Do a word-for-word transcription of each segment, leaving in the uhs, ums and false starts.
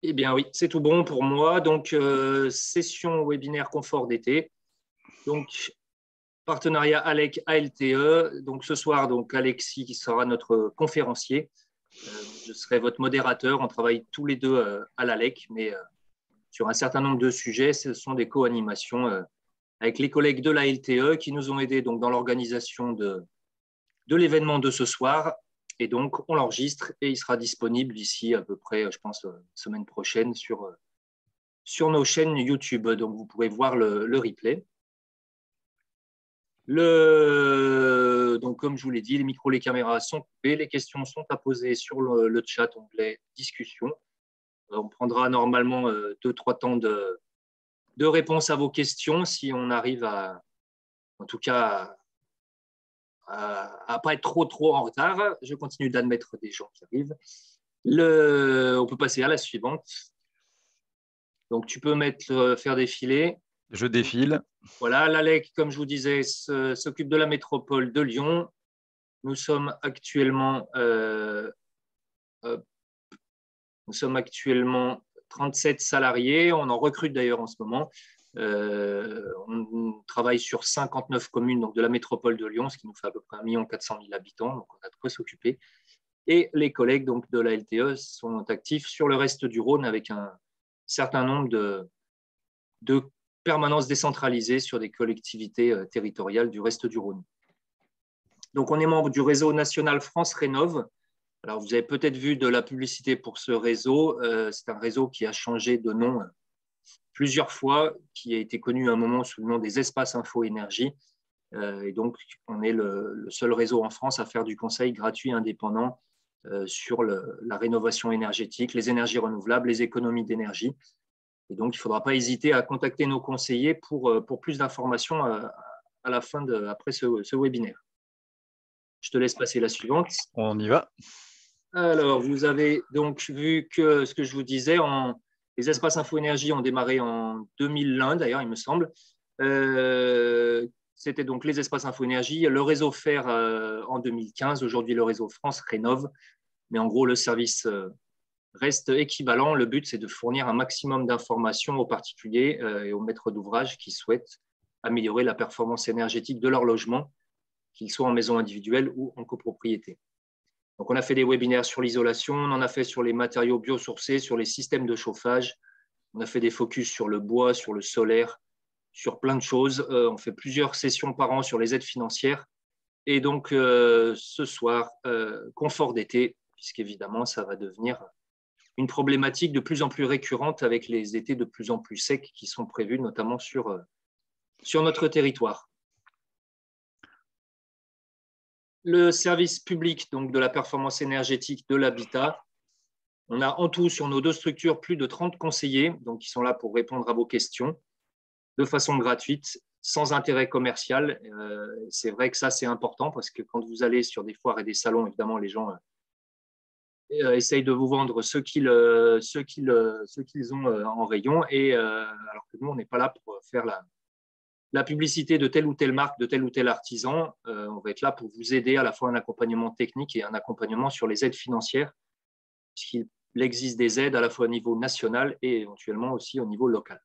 Eh bien oui, c'est tout bon pour moi. Donc, euh, session webinaire confort d'été. Donc, partenariat Alec A L T E. Donc, ce soir, donc, Alexis qui sera notre conférencier. Euh, je serai votre modérateur. On travaille tous les deux euh, à l'Alec, mais euh, sur un certain nombre de sujets, ce sont des co-animations euh, avec les collègues de l'A L T E qui nous ont aidés donc, dans l'organisation de, de l'événement de ce soir. Et donc, on l'enregistre et il sera disponible d'ici à peu près, je pense, semaine prochaine sur, sur nos chaînes YouTube. Donc, vous pourrez voir le, le replay. Le... Donc, comme je vous l'ai dit, les micros, les caméras sont coupés. Les questions sont à poser sur le, le chat onglet discussion. On prendra normalement deux, trois temps de, de réponse à vos questions si on arrive à, en tout cas, à ne pas être trop, trop en retard. Je continue d'admettre des gens qui arrivent. Le... On peut passer à la suivante. Donc, tu peux mettre, faire défiler. Je défile. Voilà, l'Alec, comme je vous disais, s'occupe de la métropole de Lyon. Nous sommes actuellement, euh, euh, nous sommes actuellement trente-sept salariés. On en recrute d'ailleurs en ce moment. Euh, on travaille sur cinquante-neuf communes donc de la métropole de Lyon, ce qui nous fait à peu près un million quatre cent mille habitants. Donc, on a de quoi s'occuper. Et les collègues donc, de la L T E sont actifs sur le reste du Rhône avec un certain nombre de, de permanences décentralisées sur des collectivités territoriales du reste du Rhône. Donc, on est membre du réseau national France Rénov'. Alors, vous avez peut-être vu de la publicité pour ce réseau. Euh, c'est un réseau qui a changé de nom plusieurs fois, qui a été connu à un moment sous le nom des Espaces Info Énergie. Euh, et donc, on est le, le seul réseau en France à faire du conseil gratuit indépendant euh, sur le, la rénovation énergétique, les énergies renouvelables, les économies d'énergie. Et donc, il ne faudra pas hésiter à contacter nos conseillers pour, pour plus d'informations à, à la fin de, après ce, ce webinaire. Je te laisse passer la suivante. On y va. Alors, vous avez donc vu que ce que je vous disais, en, les espaces info-énergie ont démarré en deux mille un, d'ailleurs, il me semble. Euh, C'était donc les espaces info-énergie, le réseau F E R euh, en deux mille quinze, aujourd'hui le réseau France Rénov'. Mais en gros, le service euh, reste équivalent. Le but, c'est de fournir un maximum d'informations aux particuliers euh, et aux maîtres d'ouvrage qui souhaitent améliorer la performance énergétique de leur logement, qu'ils soient en maison individuelle ou en copropriété. Donc, on a fait des webinaires sur l'isolation, on en a fait sur les matériaux biosourcés, sur les systèmes de chauffage, on a fait des focus sur le bois, sur le solaire, sur plein de choses. Euh, on fait plusieurs sessions par an sur les aides financières. Et donc, euh, ce soir, euh, confort d'été, puisqu'évidemment, ça va devenir une problématique de plus en plus récurrente avec les étés de plus en plus secs qui sont prévus, notamment sur, euh, sur notre territoire. Le service public donc, de la performance énergétique de l'habitat. On a en tout sur nos deux structures plus de trente conseillers donc, qui sont là pour répondre à vos questions de façon gratuite, sans intérêt commercial. Euh, c'est vrai que ça, c'est important parce que quand vous allez sur des foires et des salons, évidemment, les gens euh, essayent de vous vendre ce qu'ils, euh, ce qu'ils, euh, ce qu'ils ont euh, en rayon. Et, euh, alors que nous, on n'est pas là pour faire la, la publicité de telle ou telle marque, de tel ou tel artisan. Euh, on va être là pour vous aider à la fois un accompagnement technique et un accompagnement sur les aides financières, puisqu'il existe des aides à la fois au niveau national et éventuellement aussi au niveau local.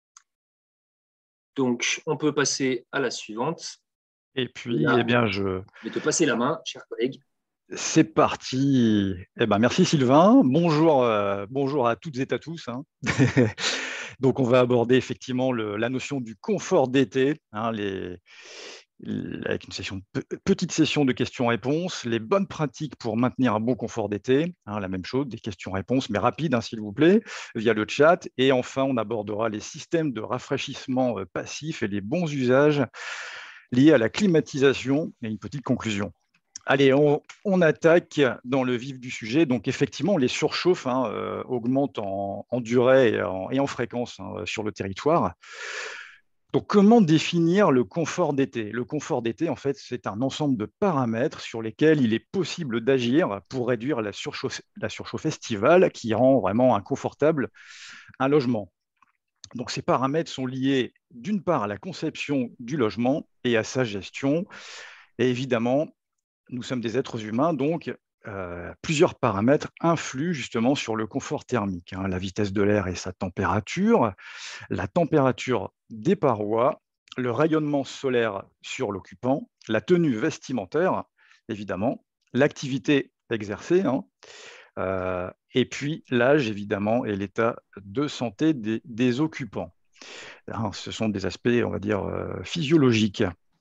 Donc, on peut passer à la suivante. Et puis, là, eh bien, je... je vais te passer la main, cher collègue. C'est parti. Eh ben, merci Sylvain. Bonjour, euh, bonjour à toutes et à tous. Hein. Donc, on va aborder effectivement le, la notion du confort d'été, hein, les, avec une session, petite session de questions-réponses, les bonnes pratiques pour maintenir un bon confort d'été, hein, la même chose, des questions-réponses, mais rapides, hein, s'il vous plaît, via le chat. Et enfin, on abordera les systèmes de rafraîchissement passif et les bons usages liés à la climatisation et une petite conclusion. Allez, on, on attaque dans le vif du sujet. Donc, effectivement, les surchauffes hein, euh, augmentent en, en durée et en, et en fréquence hein, sur le territoire. Donc, comment définir le confort d'été? Le confort d'été, en fait, c'est un ensemble de paramètres sur lesquels il est possible d'agir pour réduire la surchauffe, la surchauffe estivale qui rend vraiment inconfortable un logement. Donc, ces paramètres sont liés d'une part à la conception du logement et à sa gestion. Et évidemment, nous sommes des êtres humains, donc euh, plusieurs paramètres influent justement sur le confort thermique, hein, la vitesse de l'air et sa température, la température des parois, le rayonnement solaire sur l'occupant, la tenue vestimentaire, évidemment, l'activité exercée, hein, euh, et puis l'âge, évidemment, et l'état de santé des, des occupants. Hein, ce sont des aspects, on va dire, euh, physiologiques.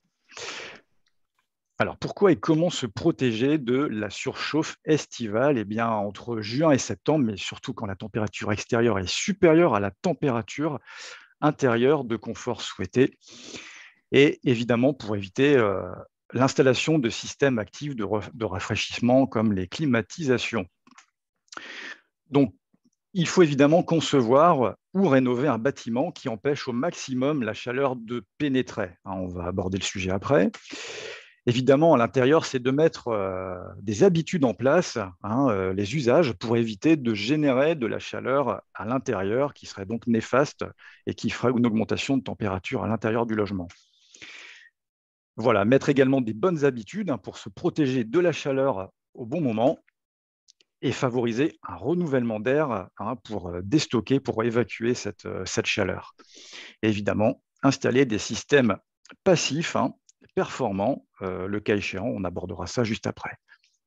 Alors, pourquoi et comment se protéger de la surchauffe estivale? Eh bien, entre juin et septembre, mais surtout quand la température extérieure est supérieure à la température intérieure de confort souhaité. Et évidemment, pour éviter euh, l'installation de systèmes actifs de, re- de rafraîchissement comme les climatisations. Donc, il faut évidemment concevoir ou rénover un bâtiment qui empêche au maximum la chaleur de pénétrer. Hein, on va aborder le sujet après. Évidemment, à l'intérieur, c'est de mettre euh, des habitudes en place, hein, euh, les usages, pour éviter de générer de la chaleur à l'intérieur, qui serait donc néfaste et qui ferait une augmentation de température à l'intérieur du logement. Voilà, mettre également des bonnes habitudes, hein, pour se protéger de la chaleur au bon moment et favoriser un renouvellement d'air, hein, pour euh, déstocker, pour évacuer cette, euh, cette chaleur. Et évidemment, installer des systèmes passifs, hein, performants, euh, le cas échéant, on abordera ça juste après.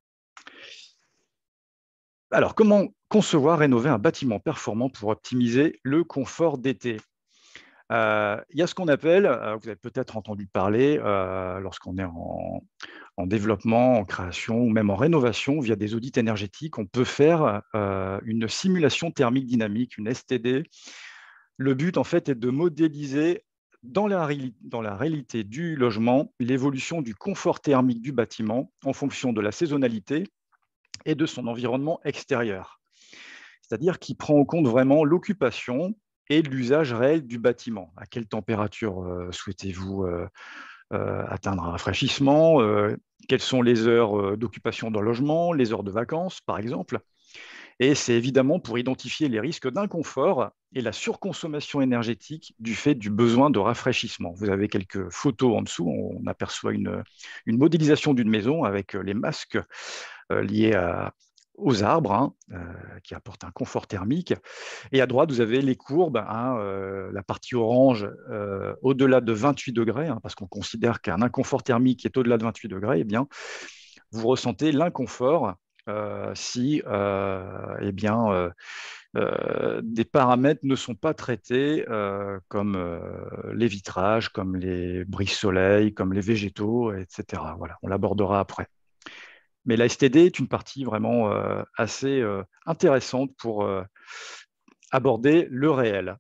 Alors, comment concevoir, rénover un bâtiment performant pour optimiser le confort d'été? Euh, il y a ce qu'on appelle, euh, vous avez peut-être entendu parler, euh, lorsqu'on est en, en développement, en création ou même en rénovation, via des audits énergétiques, on peut faire euh, une simulation thermique dynamique, une S T D. Le but, en fait, est de modéliser dans la, dans la réalité du logement l'évolution du confort thermique du bâtiment en fonction de la saisonnalité et de son environnement extérieur. C'est-à-dire qu'il prend en compte vraiment l'occupation et l'usage réel du bâtiment. À quelle température euh, souhaitez-vous euh, euh, atteindre un rafraîchissement? euh, Quelles sont les heures euh, d'occupation dans le logement, les heures de vacances, par exemple? Et c'est évidemment pour identifier les risques d'inconfort et la surconsommation énergétique du fait du besoin de rafraîchissement. Vous avez quelques photos en dessous, on aperçoit une, une modélisation d'une maison avec les masques euh, liés à, aux arbres, hein, euh, qui apportent un confort thermique. Et à droite, vous avez les courbes, hein, euh, la partie orange euh, au-delà de vingt-huit degrés, hein, parce qu'on considère qu'un inconfort thermique est au-delà de vingt-huit degrés, eh bien, vous ressentez l'inconfort euh, si euh, eh bien, euh, euh, des paramètres ne sont pas traités euh, comme euh, les vitrages, comme les brise-soleil, comme les végétaux, et cetera. Voilà, on l'abordera après. Mais la S T D est une partie vraiment euh, assez euh, intéressante pour euh, aborder le réel.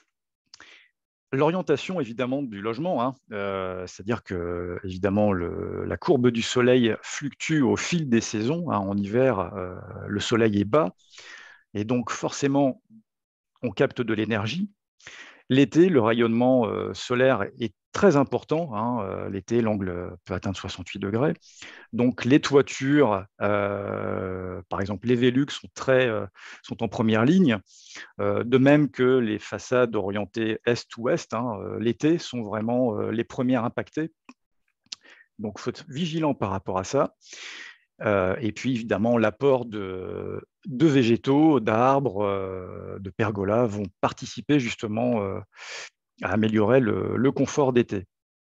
L'orientation, évidemment, du logement, hein, euh, c'est-à-dire que, évidemment, le, la courbe du soleil fluctue au fil des saisons, hein. En hiver, euh, le soleil est bas, et donc forcément, on capte de l'énergie. L'été, le rayonnement euh, solaire est très important, hein. Euh, l'été, l'angle peut atteindre soixante-huit degrés. Donc, les toitures, euh, par exemple, les Velux sont, très, euh, sont en première ligne. Euh, de même que les façades orientées est-ouest, hein, euh, l'été, sont vraiment euh, les premières impactées. Donc, il faut être vigilant par rapport à ça. Euh, et puis, évidemment, l'apport de, de végétaux, d'arbres, euh, de pergolas vont participer justement euh, à améliorer le, le confort d'été.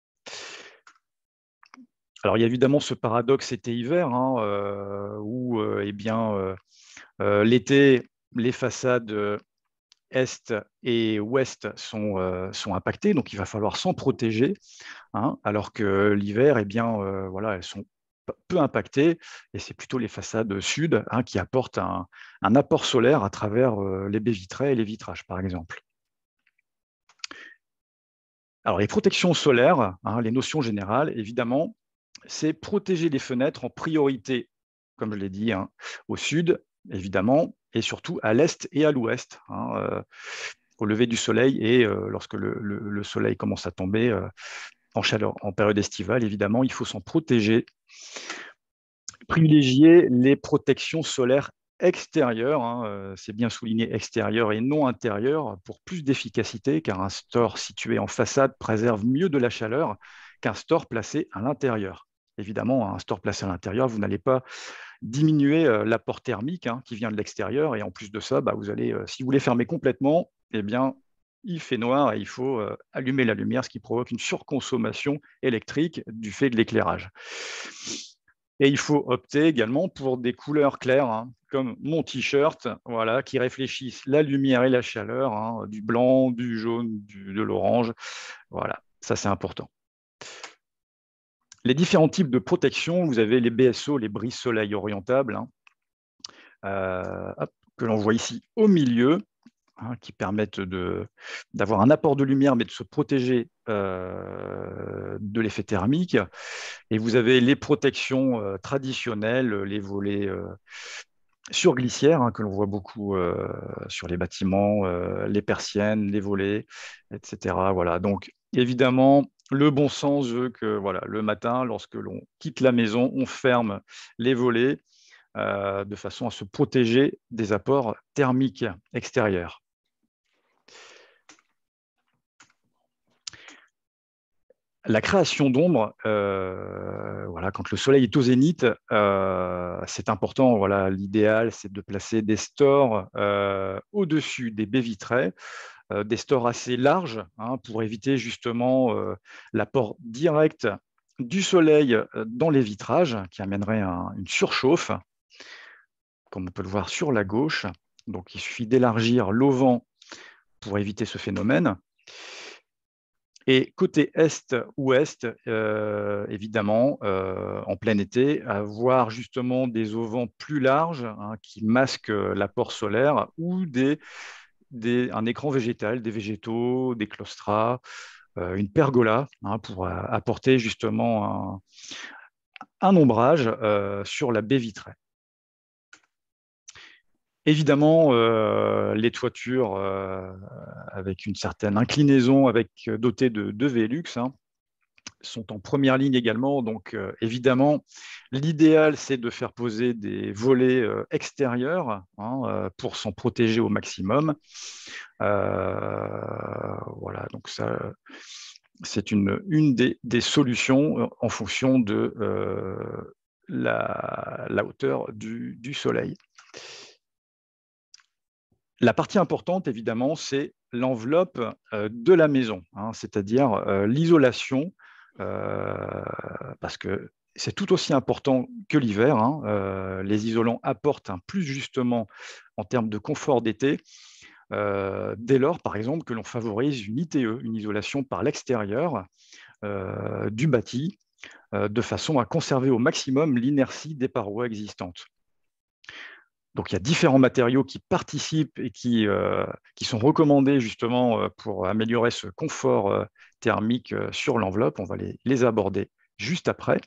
Alors, il y a évidemment ce paradoxe été-hiver, hein, euh, où euh, eh bien, euh, euh, l'été, les façades est et ouest sont, euh, sont impactées, donc il va falloir s'en protéger, hein, alors que l'hiver, eh bien, euh, voilà, elles sont peu impactées, et c'est plutôt les façades sud, hein, qui apportent un, un apport solaire à travers euh, les baies vitrées et les vitrages, par exemple. Alors, les protections solaires, hein, les notions générales, évidemment, c'est protéger les fenêtres en priorité, comme je l'ai dit, hein, au sud, évidemment, et surtout à l'est et à l'ouest, hein, euh, au lever du soleil et euh, lorsque le, le, le, soleil commence à tomber euh, en chaleur, en période estivale, évidemment, il faut s'en protéger. Privilégier les protections solaires extérieures, hein, euh, c'est bien souligné extérieur et non intérieur, pour plus d'efficacité, car un store situé en façade préserve mieux de la chaleur qu'un store placé à l'intérieur. Évidemment, un store placé à l'intérieur, vous n'allez pas diminuer euh, l'apport thermique hein, qui vient de l'extérieur. Et en plus de ça, bah, vous allez, euh, si vous voulez fermer complètement, eh bien, il fait noir et il faut euh, allumer la lumière, ce qui provoque une surconsommation électrique du fait de l'éclairage. Et il faut opter également pour des couleurs claires, hein, comme mon t-shirt, voilà, qui réfléchissent la lumière et la chaleur, hein, du blanc, du jaune, du, de l'orange. Voilà, ça c'est important. Les différents types de protection, vous avez les B S O, les brise-soleil orientables, hein, euh, hop, que l'on voit ici au milieu, hein, qui permettent d'avoir un apport de lumière, mais de se protéger euh, de l'effet thermique. Et vous avez les protections euh, traditionnelles, les volets euh, sur glissière, hein, que l'on voit beaucoup euh, sur les bâtiments, euh, les persiennes, les volets, et cetera. Voilà. Donc, évidemment, le bon sens veut que voilà, le matin, lorsque l'on quitte la maison, on ferme les volets euh, de façon à se protéger des apports thermiques extérieurs. La création d'ombre, euh, voilà, quand le soleil est au zénith, euh, c'est important. Voilà, l'idéal, c'est de placer des stores euh, au-dessus des baies vitrées, euh, des stores assez larges hein, pour éviter justement euh, l'apport direct du soleil dans les vitrages qui amènerait un, une surchauffe, comme on peut le voir sur la gauche. Donc, il suffit d'élargir l'auvent pour éviter ce phénomène. Et côté est-ouest, euh, évidemment, euh, en plein été, avoir justement des auvents plus larges hein, qui masquent l'apport solaire ou des, des, un écran végétal, des végétaux, des claustras, euh, une pergola hein, pour euh, apporter justement un, un ombrage euh, sur la baie vitrée. Évidemment, euh, les toitures euh, avec une certaine inclinaison, avec, dotées de, de Velux, hein, sont en première ligne également. Donc, euh, évidemment, l'idéal, c'est de faire poser des volets euh, extérieurs hein, euh, pour s'en protéger au maximum. Euh, voilà, donc ça, c'est une, une des, des solutions en fonction de euh, la, la hauteur du, du soleil. La partie importante, évidemment, c'est l'enveloppe euh, de la maison, hein, c'est-à-dire euh, l'isolation, euh, parce que c'est tout aussi important que l'hiver. Hein, euh, les isolants apportent un plus justement en termes de confort d'été, euh, dès lors, par exemple, que l'on favorise une I T E, une isolation par l'extérieur euh, du bâti, euh, de façon à conserver au maximum l'inertie des parois existantes. Donc, il y a différents matériaux qui participent et qui, euh, qui sont recommandés justement pour améliorer ce confort euh, thermique euh, sur l'enveloppe. On va les, les aborder juste après.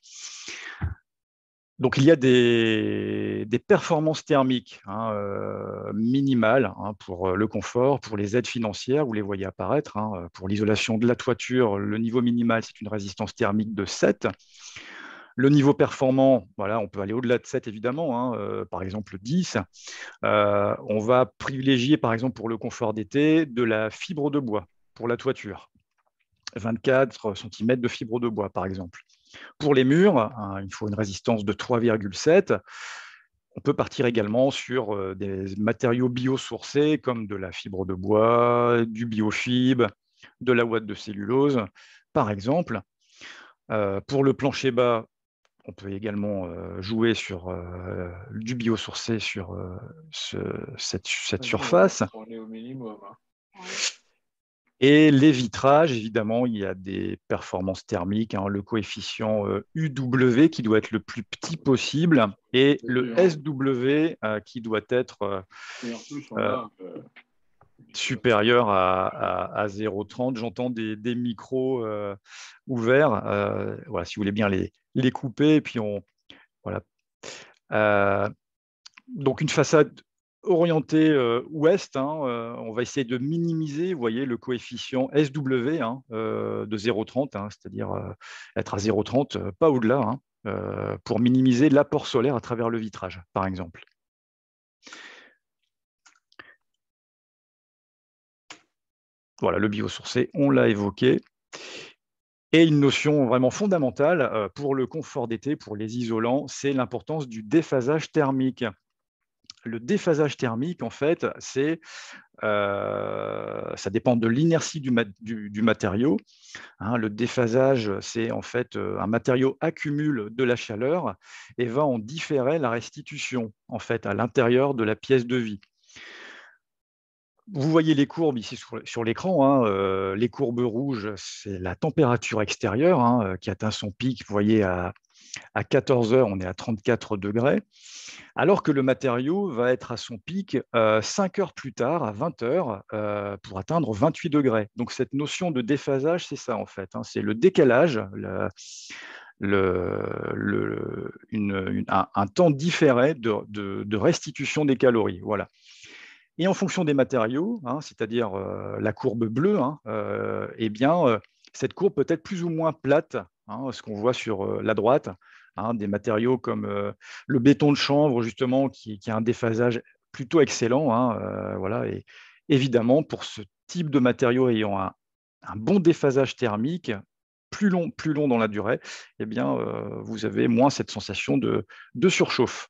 Donc, il y a des, des performances thermiques hein, euh, minimales hein, pour le confort, pour les aides financières, vous les voyez apparaître. Hein, pour l'isolation de la toiture, le niveau minimal, c'est une résistance thermique de sept. Le niveau performant, voilà, on peut aller au-delà de sept évidemment, hein, euh, par exemple dix. Euh, on va privilégier, par exemple, pour le confort d'été, de la fibre de bois pour la toiture. vingt-quatre centimètres de fibre de bois, par exemple. Pour les murs, hein, il faut une résistance de trois virgule sept. On peut partir également sur euh, des matériaux biosourcés comme de la fibre de bois, du biofib, de la ouate de cellulose, par exemple. Euh, pour le plancher bas, on peut également euh, jouer sur euh, du biosourcé sur euh, ce, cette, cette surface. On est au minimum. Hein. Et les vitrages, évidemment, il y a des performances thermiques, hein, le coefficient euh, U W qui doit être le plus petit possible et le S W euh, qui doit être euh, et en plus, on a, euh, supérieur à, à, à zéro virgule trente. J'entends des, des micros euh, ouverts. Euh, voilà, si vous voulez bien les, les couper. Et puis on, voilà. Euh, donc une façade orientée euh, ouest, hein, euh, on va essayer de minimiser, vous voyez, le coefficient S W hein, euh, de zéro virgule trente, hein, c'est-à-dire euh, être à zéro virgule trente, euh, pas au-delà, hein, euh, pour minimiser l'apport solaire à travers le vitrage, par exemple. Voilà, le biosourcé, on l'a évoqué. Et une notion vraiment fondamentale pour le confort d'été, pour les isolants, c'est l'importance du déphasage thermique. Le déphasage thermique, en fait, c'est, euh, ça dépend de l'inertie du, mat du, du matériau. Hein, le déphasage, c'est en fait un matériau accumule de la chaleur et va en différer la restitution, en fait, à l'intérieur de la pièce de vie. Vous voyez les courbes ici sur, sur l'écran. Hein, euh, les courbes rouges, c'est la température extérieure hein, euh, qui atteint son pic. Vous voyez, à, à quatorze heures, on est à trente-quatre degrés, alors que le matériau va être à son pic euh, cinq heures plus tard, à vingt heures, euh, pour atteindre vingt-huit degrés. Donc, cette notion de déphasage, c'est ça, en fait. Hein, c'est le décalage, le, le, le, une, une, un, un temps différé de, de, de restitution des calories. Voilà. Et en fonction des matériaux, hein, c'est-à-dire euh, la courbe bleue, hein, euh, eh bien, euh, cette courbe peut être plus ou moins plate, hein, ce qu'on voit sur euh, la droite, hein, des matériaux comme euh, le béton de chanvre, justement, qui, qui a un déphasage plutôt excellent. Hein, euh, voilà, et évidemment, pour ce type de matériaux ayant un, un bon déphasage thermique, plus long, plus long dans la durée, eh bien, euh, vous avez moins cette sensation de, de surchauffe.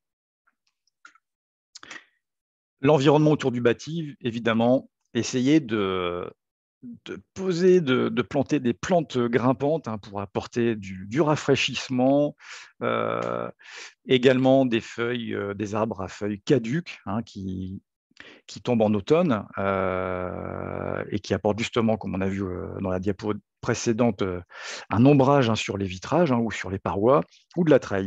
L'environnement autour du bâti, évidemment, essayer de, de poser, de, de planter des plantes grimpantes hein, pour apporter du, du rafraîchissement, euh, également des feuilles, euh, des arbres à feuilles caduques hein, qui, qui tombent en automne euh, et qui apportent justement, comme on a vu euh, dans la diapo précédente, euh, un ombrage hein, sur les vitrages hein, ou sur les parois ou de la treille.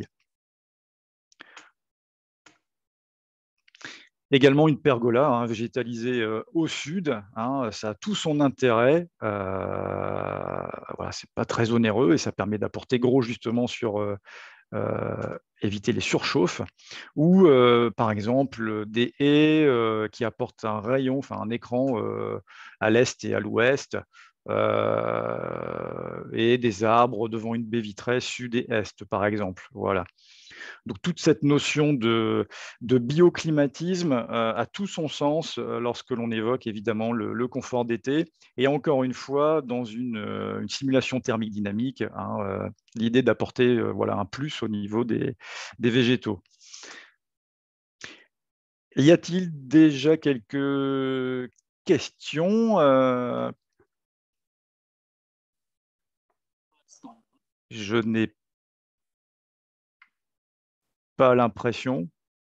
Également une pergola hein, végétalisée euh, au sud, hein, ça a tout son intérêt. Euh, voilà, c'est pas très onéreux et ça permet d'apporter gros justement sur euh, euh, éviter les surchauffes. Ou euh, par exemple des haies euh, qui apportent un rayon, enfin un écran euh, à l'est et à l'ouest. Euh, et des arbres devant une baie vitrée sud et est, par exemple. Voilà. Donc toute cette notion de, de bioclimatisme euh, a tout son sens euh, lorsque l'on évoque évidemment le, le confort d'été. Et encore une fois, dans une, euh, une simulation thermique dynamique, hein, euh, l'idée d'apporter euh, voilà, un plus au niveau des, des végétaux. Y a-t-il déjà quelques questions euh, Je n'ai pas l'impression.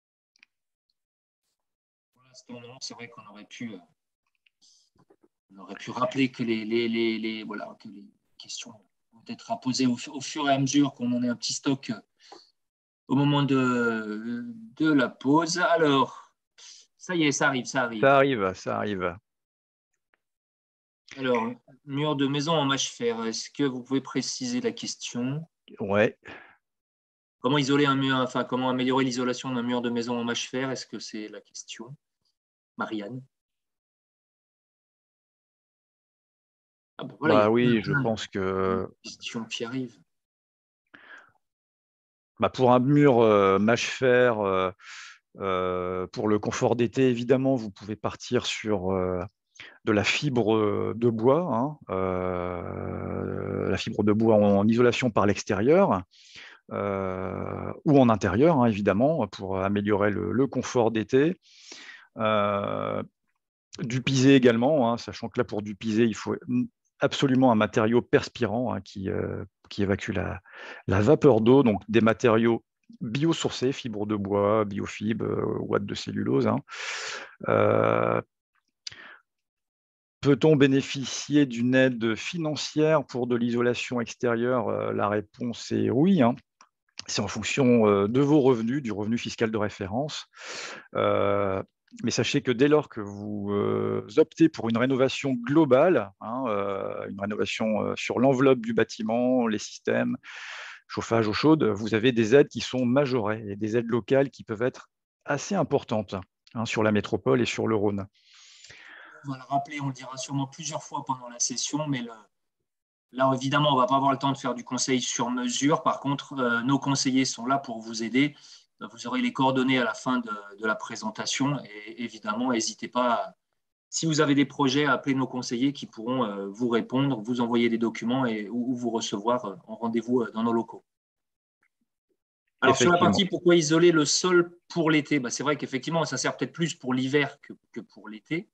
Pour l'instant, non, c'est vrai qu'on aurait pu, euh, on aurait pu rappeler que les, les, les, les, voilà, que les questions vont être à poser au, au fur et à mesure qu'on en ait un petit stock euh, au moment de, de la pause. Alors, ça y est, ça arrive, ça arrive. Ça arrive, ça arrive. Alors, mur de maison en mâche fer, est-ce que vous pouvez préciser la question? Ouais. Comment isoler un mur, enfin, comment améliorer l'isolation d'un mur de maison en mâche fer? Est-ce que c'est la question? Marianne? Ah ben voilà, il y Bah a plein, oui, je plein pense de que questions qui arrivent. bah, pour un mur euh, mâche fer, euh, euh, pour le confort d'été, évidemment, vous pouvez partir sur euh, de la fibre de bois, hein, euh, la fibre de bois en, en isolation par l'extérieur euh, ou en intérieur, hein, évidemment, pour améliorer le, le confort d'été. Euh, du pisé également, hein, sachant que là, pour du pisé, il faut absolument un matériau perspirant hein, qui, euh, qui évacue la, la vapeur d'eau, donc des matériaux biosourcés, fibres de bois, biofibres, euh, ouate de cellulose. Hein. Euh, Peut-on bénéficier d'une aide financière pour de l'isolation extérieure? Euh, La réponse est oui. Hein. C'est en fonction euh, de vos revenus, du revenu fiscal de référence. Euh, mais sachez que dès lors que vous euh, optez pour une rénovation globale, hein, euh, une rénovation euh, sur l'enveloppe du bâtiment, les systèmes, chauffage, eau chaude, vous avez des aides qui sont majorées et des aides locales qui peuvent être assez importantes hein, sur la métropole et sur le Rhône. On va le rappeler, on le dira sûrement plusieurs fois pendant la session, mais le, là, évidemment, on ne va pas avoir le temps de faire du conseil sur mesure. Par contre, euh, nos conseillers sont là pour vous aider. Vous aurez les coordonnées à la fin de, de la présentation et évidemment, n'hésitez pas si vous avez des projets, appelez nos conseillers qui pourront euh, vous répondre, vous envoyer des documents et, ou, ou vous recevoir euh, en rendez-vous euh, dans nos locaux. Alors, sur la partie pourquoi isoler le sol pour l'été, bah, c'est vrai qu'effectivement, ça sert peut-être plus pour l'hiver que, que pour l'été.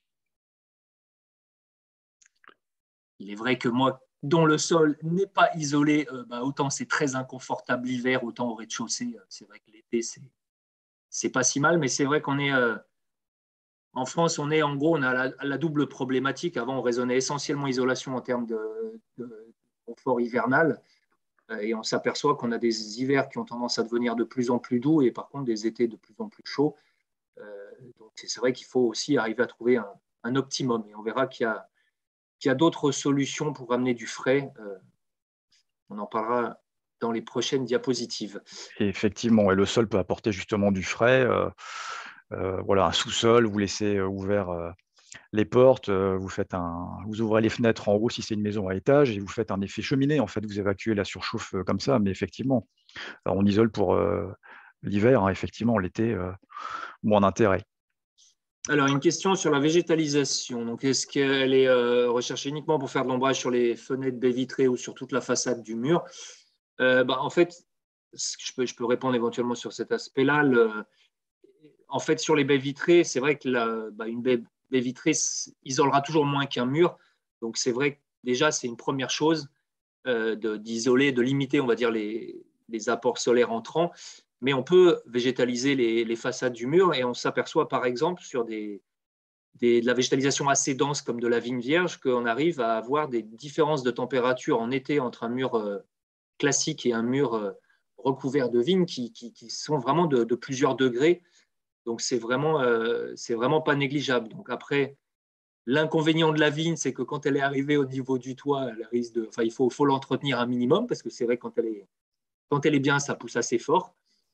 Il est vrai que moi, dont le sol n'est pas isolé, euh, bah, autant c'est très inconfortable l'hiver, autant au rez-de-chaussée, euh, c'est vrai que l'été, c'est c'est pas si mal, mais c'est vrai qu'on est euh, en France, on est en gros, on a la, la double problématique. Avant, on raisonnait essentiellement isolation en termes de, de confort hivernal, euh, et on s'aperçoit qu'on a des hivers qui ont tendance à devenir de plus en plus doux et par contre des étés de plus en plus chauds. Euh, donc c'est vrai qu'il faut aussi arriver à trouver un, un optimum, et on verra qu'il y a qu'il y a d'autres solutions pour amener du frais. Euh, on en parlera dans les prochaines diapositives. Et effectivement, et le sol peut apporter justement du frais. Euh, euh, voilà, un sous-sol, vous laissez ouvert euh, les portes, euh, vous, faites un, vous ouvrez les fenêtres en haut si c'est une maison à étage et vous faites un effet cheminée. En fait, vous évacuez la surchauffe euh, comme ça. Mais effectivement, on isole pour euh, l'hiver. Hein, effectivement, l'été, euh, moins d'intérêt. Alors, une question sur la végétalisation. Donc, est-ce qu'elle est euh, recherchée uniquement pour faire de l'ombrage sur les fenêtres baies vitrées ou sur toute la façade du mur? euh, bah, En fait, je peux, je peux répondre éventuellement sur cet aspect-là. Le, en fait, sur les baies vitrées, c'est vrai que la, bah, une baie, baie vitrée isolera toujours moins qu'un mur. Donc, c'est vrai que déjà, c'est une première chose euh, d'isoler, de, de limiter, on va dire, les, les apports solaires entrants. Mais on peut végétaliser les, les façades du mur et on s'aperçoit, par exemple, sur des, des, de la végétalisation assez dense comme de la vigne vierge, qu'on arrive à avoir des différences de température en été entre un mur euh, classique et un mur euh, recouvert de vigne qui, qui, qui sont vraiment de, de plusieurs degrés. Donc, c'est vraiment, euh, c'est vraiment pas négligeable. Donc, après, l'inconvénient de la vigne, c'est que quand elle est arrivée au niveau du toit, elle risque de, enfin, il faut, faut l'entretenir un minimum parce que c'est vrai, quand elle est, quand elle est bien, ça pousse assez fort.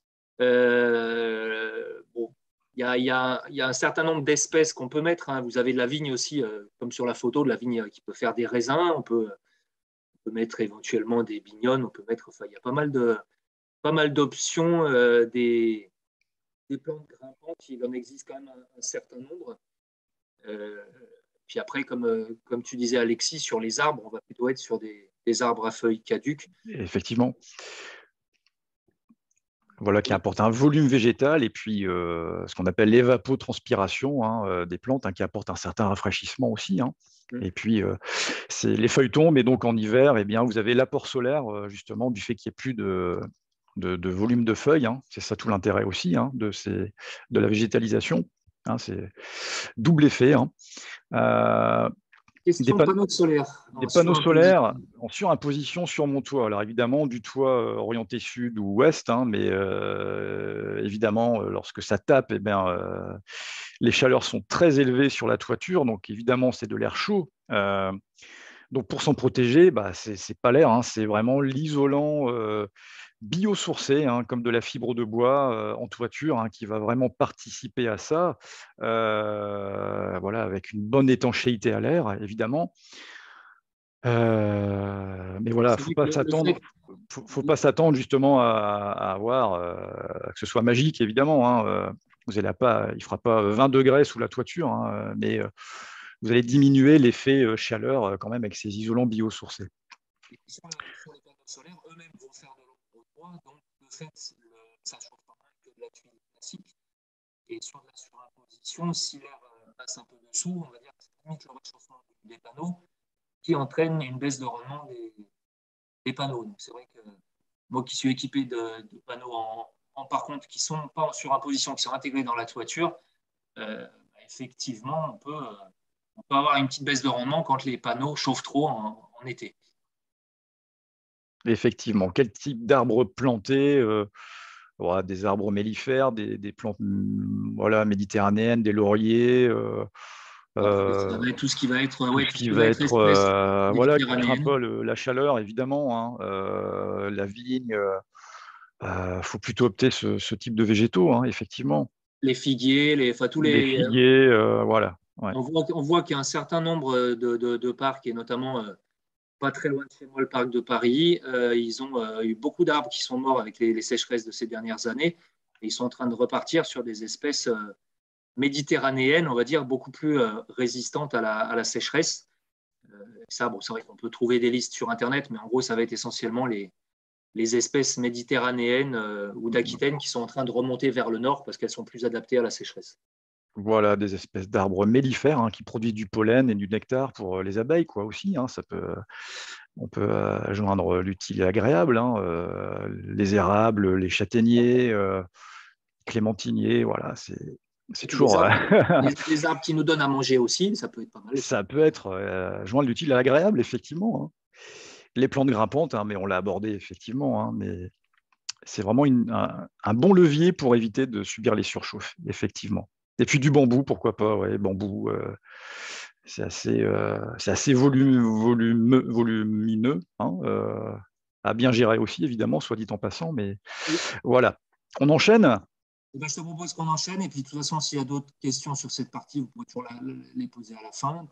Euh, bon, il y a, y, a, y a un certain nombre d'espèces qu'on peut mettre. Hein. Vous avez de la vigne aussi, euh, comme sur la photo, de la vigne qui peut faire des raisins. On peut, on peut mettre éventuellement des bignonnes. On peut mettre, enfin, il y a pas mal de, pas mal d'options. Euh, des, des plantes grimpantes, il en existe quand même un, un certain nombre. Euh, puis après, comme, euh, comme tu disais, Alexis, sur les arbres, on va plutôt être sur des, des arbres à feuilles caduques. Effectivement. Voilà, qui apporte un volume végétal et puis euh, ce qu'on appelle l'évapotranspiration hein, euh, des plantes, hein, qui apporte un certain rafraîchissement aussi. Hein. Mm. Et puis, euh, les feuilles tombent, et donc en hiver, eh bien, vous avez l'apport solaire, euh, justement, du fait qu'il n'y ait plus de, de, de volume de feuilles. Hein. C'est ça tout l'intérêt aussi hein, de, ces, de la végétalisation. Hein, c'est double effet. Hein. Euh, Question des, panneaux solaires. des panneaux solaires en surimposition sur mon toit. Alors évidemment, du toit orienté sud ou ouest, hein, mais euh, évidemment, lorsque ça tape, eh bien, euh, les chaleurs sont très élevées sur la toiture, donc évidemment, c'est de l'air chaud. Euh, donc pour s'en protéger, bah, ce n'est pas l'air, hein, c'est vraiment l'isolant euh, biosourcé, hein, comme de la fibre de bois euh, en toiture, hein, qui va vraiment participer à ça, euh, voilà, avec une bonne étanchéité à l'air, évidemment. Euh, mais voilà, faut pas s'attendre, faut, faut pas s'attendre justement à, à avoir euh, que ce soit magique, évidemment. Hein, euh, vous allez pas, il fera pas vingt degrés sous la toiture, hein, mais euh, vous allez diminuer l'effet euh, chaleur euh, quand même avec ces isolants biosourcés. Et sur, sur les panneaux solaires, eux-mêmes vont faire de l'eau au toit, donc de fait, le, ça chauffe pas mal que de la tuile classique. Et sur de la surimposition, si l'air euh, passe un peu dessous, on va dire que ça limite le réchauffement des panneaux, qui entraîne une baisse de rendement des, des panneaux. Donc c'est vrai que moi qui suis équipé de, de panneaux en, en, par contre, qui ne sont pas en surimposition, qui sont intégrés dans la toiture, euh, effectivement, on peut, euh, on peut avoir une petite baisse de rendement quand les panneaux chauffent trop en, en été. Effectivement. Quel type d'arbres planter euh, voilà, des arbres mellifères, des, des plantes voilà, méditerranéennes, des lauriers. Euh, Euh, tout ce qui va être, tout ouais, ce tout qui ce qui va va être, être euh, voilà, qui craint pas méditerranéenne. le, la chaleur, évidemment. Hein, euh, la vigne, il euh, faut plutôt opter ce, ce type de végétaux, hein, effectivement. Les figuiers, les, enfin, tous les, les, les figuiers, euh, voilà. Ouais. On voit, on voit qu'il y a un certain nombre de, de, de parcs, et notamment euh, pas très loin de chez moi, le parc de Paris. Euh, ils ont euh, eu beaucoup d'arbres qui sont morts avec les, les sécheresses de ces dernières années. Et ils sont en train de repartir sur des espèces euh, méditerranéenne, on va dire, beaucoup plus euh, résistante à la, à la sécheresse. Euh, ça, bon, c'est vrai qu'on peut trouver des listes sur Internet, mais en gros, ça va être essentiellement les, les espèces méditerranéennes euh, ou d'Aquitaine qui sont en train de remonter vers le nord parce qu'elles sont plus adaptées à la sécheresse. Voilà, des espèces d'arbres mellifères hein, qui produisent du pollen et du nectar pour euh, les abeilles, quoi, aussi. Hein, ça peut, on peut euh, joindre l'utile et l'agréable. Hein, euh, les érables, les châtaigniers, euh, clémentiniers, voilà, c'est c'est Et les toujours. arbres, euh, les, les arbres qui nous donnent à manger aussi, ça peut être pas mal aussi. ça peut être euh, joindre l'utile à l'agréable, effectivement. Hein. Les plantes grimpantes, hein, mais on l'a abordé effectivement, hein, mais c'est vraiment une, un, un bon levier pour éviter de subir les surchauffes, effectivement. Et puis du bambou, pourquoi pas, ouais, bambou, euh, c'est assez, euh, c'est assez volume, volume, volumineux, hein, euh, à bien gérer aussi, évidemment, soit dit en passant, mais Oui. voilà. On enchaîne. Eh ben, je te propose qu'on enchaîne et puis de toute façon, s'il y a d'autres questions sur cette partie, vous pouvez toujours la, les poser à la fin.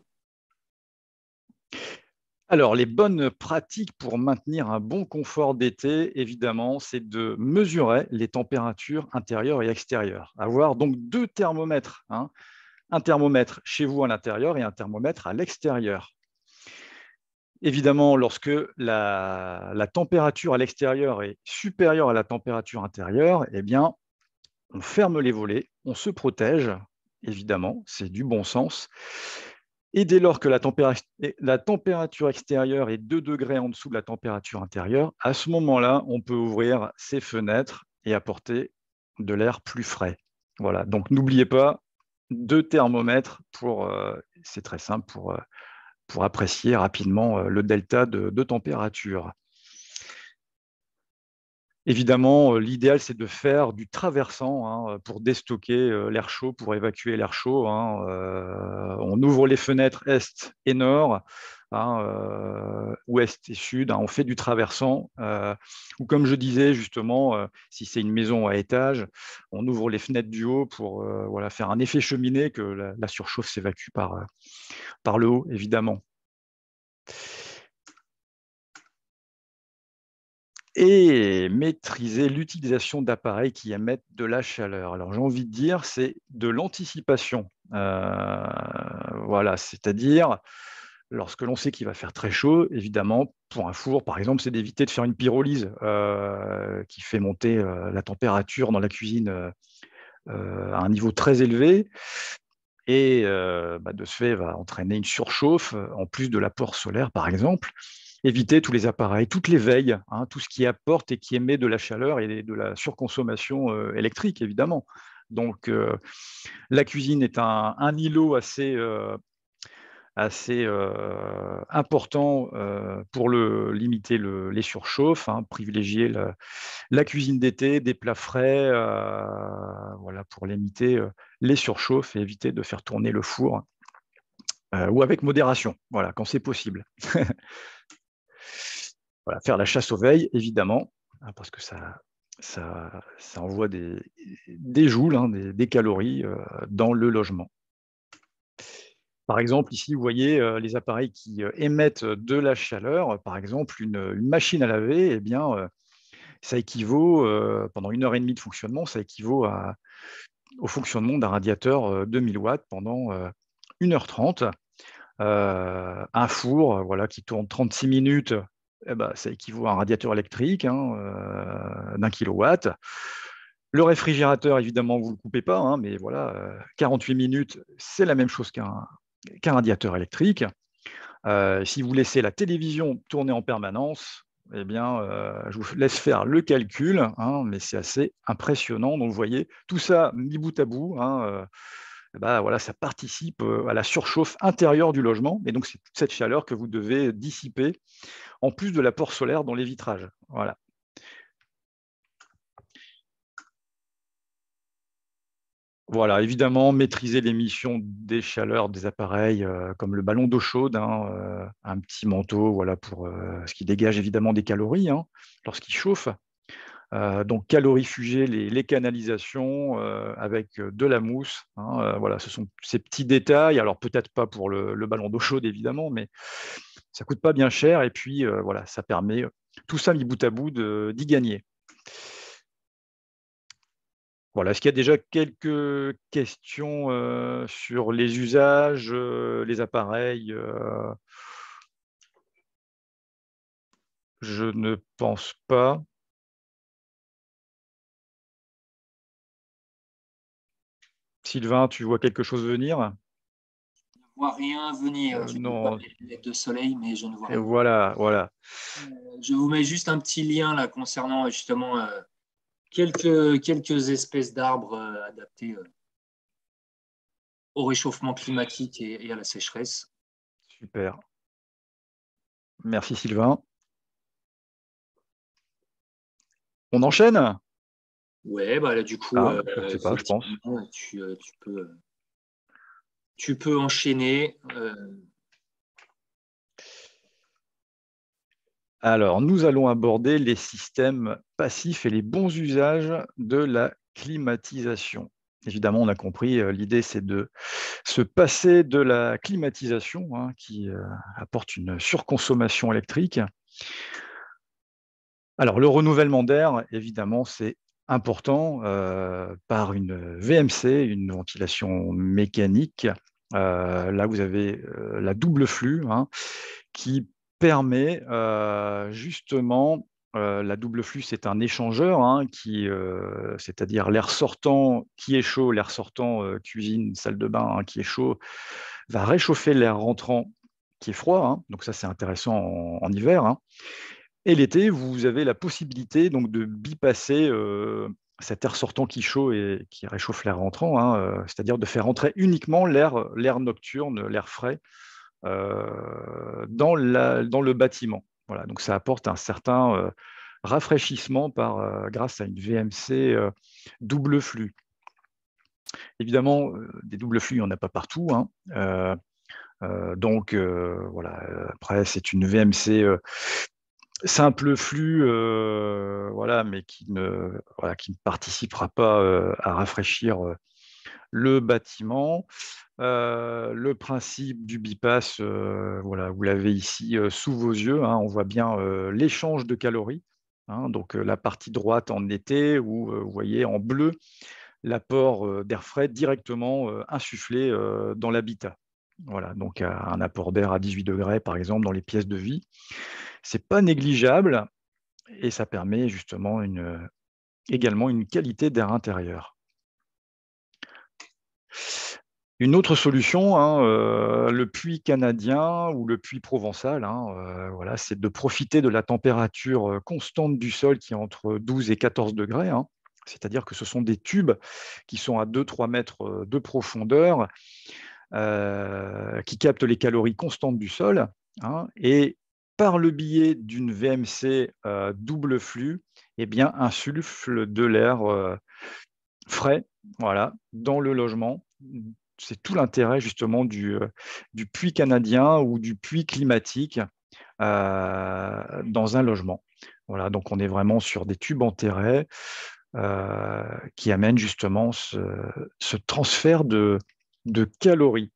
Alors, les bonnes pratiques pour maintenir un bon confort d'été, évidemment, c'est de mesurer les températures intérieures et extérieures. Avoir donc deux thermomètres, hein, un thermomètre chez vous à l'intérieur et un thermomètre à l'extérieur. Évidemment, lorsque la, la température à l'extérieur est supérieure à la température intérieure, eh bien, on ferme les volets, on se protège, évidemment, c'est du bon sens. Et dès lors que la, température, la température extérieure est deux degrés en dessous de la température intérieure, à ce moment-là, on peut ouvrir ses fenêtres et apporter de l'air plus frais. Voilà, donc n'oubliez pas, deux thermomètres, pour, euh, c'est très simple pour, euh, pour apprécier rapidement euh, le delta de, de température. Évidemment, l'idéal, c'est de faire du traversant hein, pour déstocker l'air chaud, pour évacuer l'air chaud. Hein. Euh, on ouvre les fenêtres est et nord, hein, euh, ouest et sud. Hein. On fait du traversant. Euh, ou comme je disais, justement, euh, si c'est une maison à étage, on ouvre les fenêtres du haut pour euh, voilà, faire un effet cheminée, que la, la surchauffe s'évacue par, euh, par le haut, évidemment. Et maîtriser l'utilisation d'appareils qui émettent de la chaleur. Alors j'ai envie de dire, c'est de l'anticipation. Euh, voilà, c'est-à-dire, lorsque l'on sait qu'il va faire très chaud, évidemment, pour un four, par exemple, c'est d'éviter de faire une pyrolyse euh, qui fait monter euh, la température dans la cuisine euh, à un niveau très élevé. Et euh, bah, de ce fait, va entraîner une surchauffe, en plus de l'apport solaire, par exemple. Éviter tous les appareils, toutes les veilles, hein, tout ce qui apporte et qui émet de la chaleur et de la surconsommation euh, électrique, évidemment. Donc, euh, la cuisine est un, un îlot assez, euh, assez euh, important euh, pour le, limiter le, les surchauffes, hein, privilégier la, la cuisine d'été, des plats frais, euh, voilà, pour limiter euh, les surchauffes et éviter de faire tourner le four, euh, ou avec modération, voilà, quand c'est possible. Voilà, faire la chasse aux veilles, évidemment, hein, parce que ça, ça, ça envoie des, des joules, hein, des, des calories euh, dans le logement. Par exemple, ici, vous voyez euh, les appareils qui euh, émettent de la chaleur. Par exemple, une, une machine à laver, eh bien, euh, ça équivaut, euh, pendant une heure et demie de fonctionnement, ça équivaut à, au fonctionnement d'un radiateur euh, deux mille watts pendant euh, une heure trente. Euh, un four euh, voilà, qui tourne trente-six minutes, eh ben, ça équivaut à un radiateur électrique hein, euh, d'un kilowatt. Le réfrigérateur, évidemment, vous ne le coupez pas, hein, mais voilà, euh, quarante-huit minutes, c'est la même chose qu'un qu'un radiateur électrique. Euh, si vous laissez la télévision tourner en permanence, eh bien, euh, je vous laisse faire le calcul, hein, mais c'est assez impressionnant. Donc, vous voyez, tout ça mis bout à bout, hein, euh, bah, voilà, ça participe euh, à la surchauffe intérieure du logement. Et donc, c'est toute cette chaleur que vous devez dissiper, en plus de l'apport solaire dans les vitrages. Voilà. Voilà, évidemment, maîtriser l'émission des chaleurs des appareils, euh, comme le ballon d'eau chaude, hein, euh, un petit manteau, voilà, pour euh, ce qui dégage évidemment des calories hein, lorsqu'il chauffe. Euh, donc calorifuger les, les canalisations euh, avec de la mousse. Hein, euh, voilà, ce sont ces petits détails. Alors peut-être pas pour le, le ballon d'eau chaude évidemment, mais ça coûte pas bien cher. Et puis euh, voilà, ça permet tout ça mis bout à bout d'y gagner. Voilà. Est-ce qu'il y a déjà quelques questions euh, sur les usages, euh, les appareils euh... Je ne pense pas. Sylvain, tu vois quelque chose venir? Je ne vois rien venir. euh, J'ai Non. mes lunettes de soleil, mais je ne vois Et rien. voilà, voilà. Je vous mets juste un petit lien là concernant justement euh, quelques, quelques espèces d'arbres euh, adaptés euh, au réchauffement climatique et, et à la sécheresse. Super. Merci Sylvain. On enchaîne? Ouais, bah là, du coup, Ah, euh, je ne sais pas, je pense. effectivement, tu, euh, tu peux, tu peux enchaîner. Euh, Alors, nous allons aborder les systèmes passifs et les bons usages de la climatisation. Évidemment, on a compris, euh, l'idée c'est de se passer de la climatisation hein, qui euh, apporte une surconsommation électrique. Alors, le renouvellement d'air, évidemment, c'est important euh, par une V M C, une ventilation mécanique. Euh, là, vous avez euh, la double flux hein, qui permet euh, justement, euh, la double flux, c'est un échangeur, hein, qui, euh, c'est-à-dire l'air sortant qui est chaud, l'air sortant euh, cuisine, salle de bain hein, qui est chaud, va réchauffer l'air rentrant qui est froid. Hein, donc ça, c'est intéressant en, en hiver. Hein. Et l'été, vous avez la possibilité donc, de bypasser euh, cet air sortant qui est chaud et qui réchauffe l'air rentrant, hein, euh, c'est-à-dire de faire entrer uniquement l'air, l'air nocturne, l'air frais euh, dans, la, dans le bâtiment. Voilà, donc ça apporte un certain euh, rafraîchissement par, euh, grâce à une V M C euh, double flux. Évidemment, euh, des doubles flux, il n'y en a pas partout. Hein. Euh, euh, donc, euh, voilà, après, c'est une V M C euh, simple flux, euh, voilà, mais qui ne, voilà, qui ne participera pas euh, à rafraîchir euh, le bâtiment. Euh, le principe du bypass, euh, voilà, vous l'avez ici euh, sous vos yeux. Hein, on voit bien euh, l'échange de calories. Hein, donc euh, la partie droite en été, où euh, vous voyez en bleu l'apport euh, d'air frais directement euh, insufflé euh, dans l'habitat. Voilà, donc un apport d'air à dix-huit degrés, par exemple, dans les pièces de vie. C'est pas négligeable et ça permet justement une, également une qualité d'air intérieur. Une autre solution, hein, euh, le puits canadien ou le puits provençal, hein, euh, voilà, c'est de profiter de la température constante du sol qui est entre douze et quatorze degrés. Hein. C'est-à-dire que ce sont des tubes qui sont à deux à trois mètres de profondeur, euh, qui captent les calories constantes du sol. Hein, et par le biais d'une V M C euh, double flux, eh bien, insuffle de l'air euh, frais voilà, dans le logement. C'est tout l'intérêt justement du, euh, du puits canadien ou du puits climatique euh, dans un logement. Voilà, donc on est vraiment sur des tubes enterrés euh, qui amènent justement ce, ce transfert de, de calories.